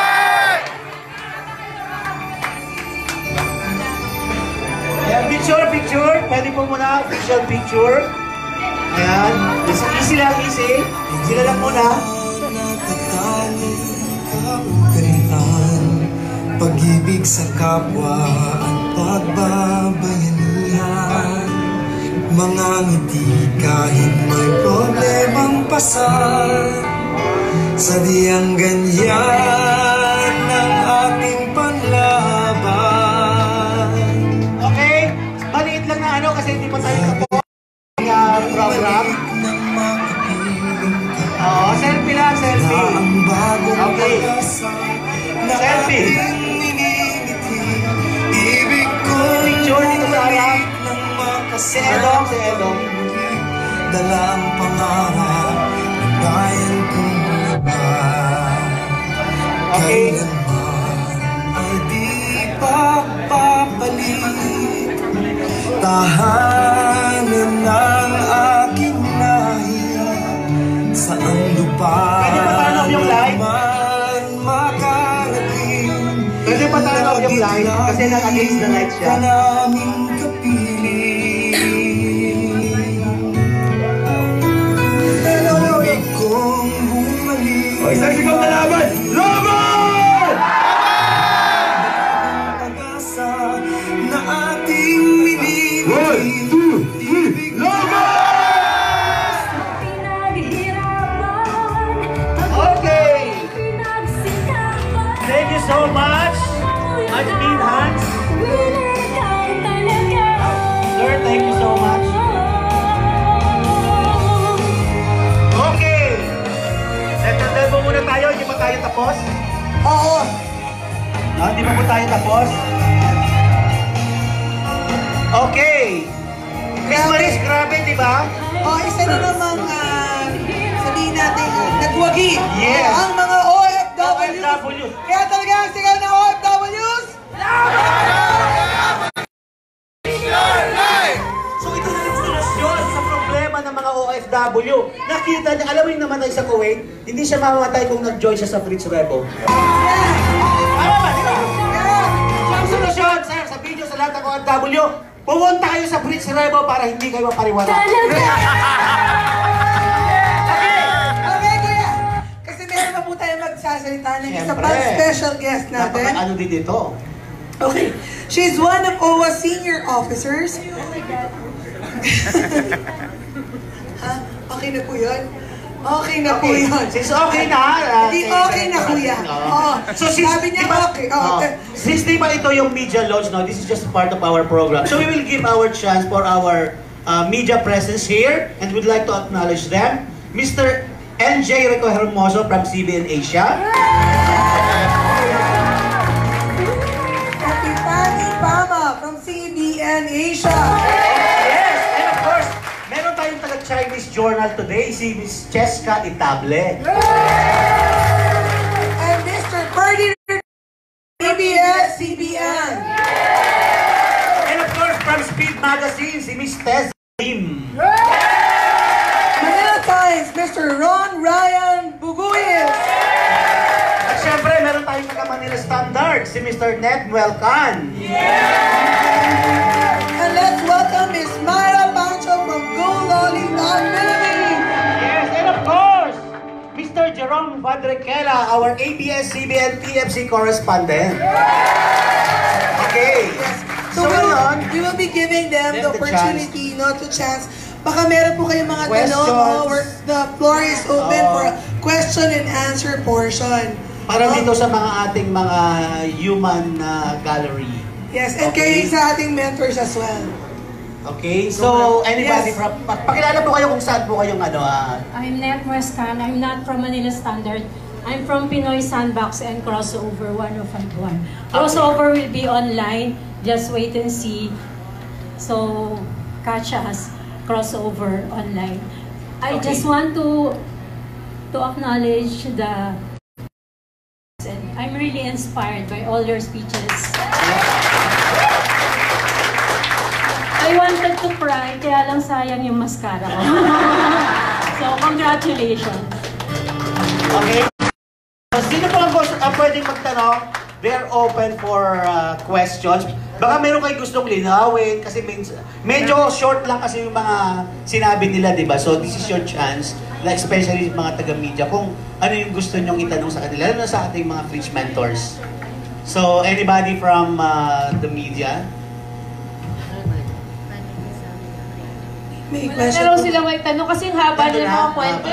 Picture, picture. Pwede po muna official picture. Ayan. Easy lang, easy. Sila lang muna. Pag-ibig sa kapwa at pagbabayanihan, mga ngiti kahit may problemang pasal, sadyang ganyan ang ating panlaban. Okay, maliit lang na ano kasi hindi pa tayo kapos ng program. Oo, selfie lang, selfie. Okay. Selfie. Picture dito sa harap. Si Edong, si Edong. Dalang pangarap, bayan kong iba. Okay. Kailanman ay di papapalit. Tahanan ng aking lahi. Saan lupa naman makarating. Pwede pa tayo yung light kasi nag-against the light siya. O, isang sigaw na laban! Laban! Pag-asa na ating minimili. One, two, three, laban! Okay! Thank you so much, Admin Hans. Sir, thank you so much. Nagtandal mo muna tayo, hindi pa tayo tapos? Oo. No, hindi pa po tayo tapos? Okay. Miss Maris, grabe, di ba? Oh, isa na namang uh, sabihin natin, nagwagi yes. ang mga O F Ws. Kaya talaga ang sigaw ng O F Ws. So ito na yung solusyon sa problema ng mga O F W. Nakita niya, alam mo yung namatay sa Kuwait, hindi siya mamamatay kung nag-join siya sa Fritz Revo. Tama ba? Di ba? Ang solusyon, sir, sa video sa lahat ng O F W, pumunta kayo sa Fritz Revo para hindi kayo mapariwala. Okay, okay, kuya. Kasi meron pa po tayo magsasalita ng isa pang special guest natin. Napaka-ano din dito. Okay. She's one of O W A's senior officers. Ha? Okay na po yun. Okay na po Okay. yun. Since okay na, uh, Hindi okay na, kuya. Oo. So since, Sabi niya di ba- okay. Oo. oh, since di ba ito yung media launch, no, this is just part of our program. So we will give our chance for our uh, media presence here and we'd like to acknowledge them. Mister N J Rico Hermoso from C B N Asia. Kapitani Pama from C B N Asia. Yes, and of course, meron tayong taga-Chinese journal today, si Miss Cheska Itable. And Mister Ferdy A B S C B N. And of course, from Speed Magazine, si Miss Tess Lim. Manila Times, Mister Ron Ryan Buguyes. At syempre, meron tayong taga-Manila Standard, si Mister Ned Muelcan. And let's welcome Miss Myra Pancho from Go Lollipop Philippines. Yes, and of course, Mister Jerome Vadrequela, our A B S C B N T F C correspondent. Okay. Yes. So, So, we, will, ngayon, we will be giving them them the the opportunity, no, to chance. Baka meron po kayong mga Questions. tanong, oh, the floor is open Oo. for a question and answer portion. para No? dito sa mga ating mga human uh, gallery. Yes, and Okay. kayo sa ating mentors as well. Okay, so anybody Yes. from, pa- pakilala po kayo kung saan po kayong ano, ah, I'm Net Muescan. I'm not from Manila Standard. I'm from Pinoy Sandbox and Crossover one oh five one. Crossover will be online. Just wait and see. So, catch us. Crossover online. I Okay. just want to to acknowledge the and I'm really inspired by all your speeches. I wanted to cry, kaya lang sayang yung mascara ko. So, congratulations. okay. So, sino po ang gusto, uh, pwedeng magtanong? They're open for uh, questions. Baka meron kayo gustong linawin kasi min- medyo short lang kasi yung mga sinabi nila, di ba? So this is your chance, like especially mga taga-media, kung ano yung gusto nyong itanong sa kanila, lalo na sa ating mga Fridge mentors. So anybody from uh, the media? May Wala question na raw po. sila may tanong kasi yung haba Ito ng na, mga kwento.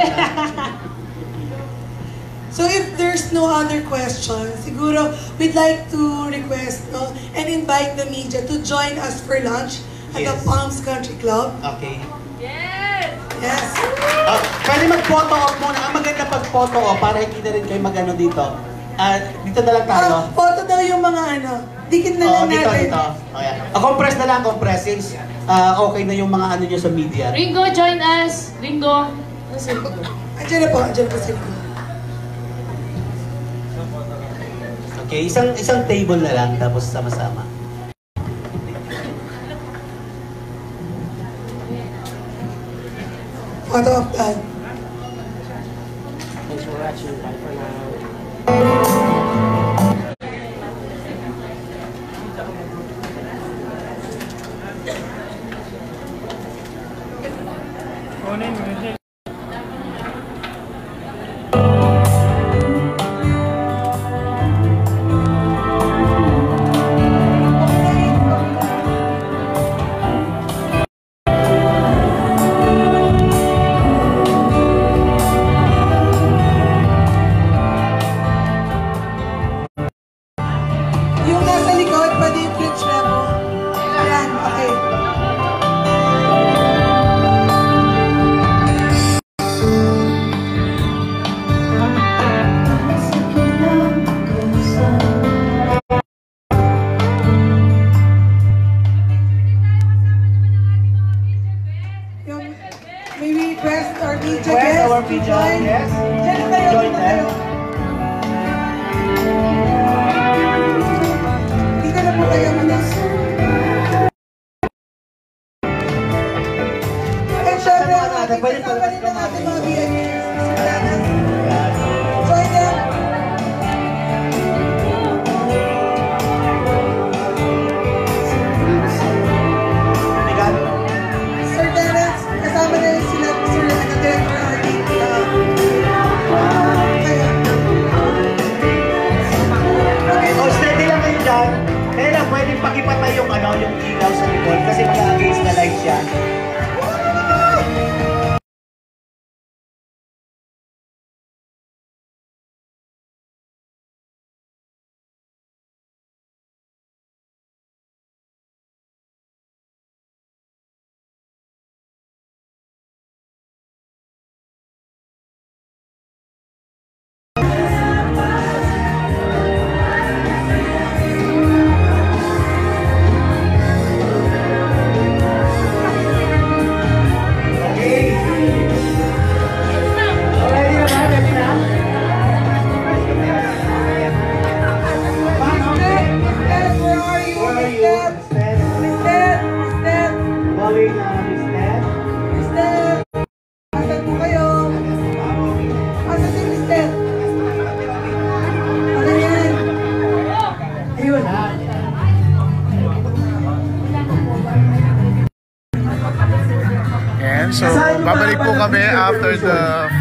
So if there's no other questions, siguro we'd like to request no, and invite the media to join us for lunch at the Yes. Palms Country Club. Okay. Yes! Yes. Uh, pwede mag-photo op muna. Ang maganda pag-photo op para hindi na rin kayo mag-ano dito. Uh, dito na lang tayo. Ah, photo daw yung mga ano. Dikit na Oo, lang dito, natin. dito. Oh, yeah. Uh, compress na lang, compress. Since uh, okay na yung mga ano nyo sa media. Ringo, join us! Ringo! Nasa Ringo? Andiyan na po, andiyan po si Ringo. Okay, isang isang table na lang tapos sama-sama. Photo of that. Thanks for watching. Bye for now. Yung nasa likod, pwede yung Fridge Rebo. Yan, okay. Yung, may request our media Request guests our to media join. guests Diyan na tayo, join dito them. tayo. Dito na po tayo, madam. And syempre, ang ating kasama rin ng ating mga V I Ps. Join them. Sir Terence, kasama na rin sila, Sir ano, Director Artie. O, steady lang kayo dyan. Kaya lang, pwede pakipatay yung ano, yung ilaw sa likod kasi mag-against the light siya. after the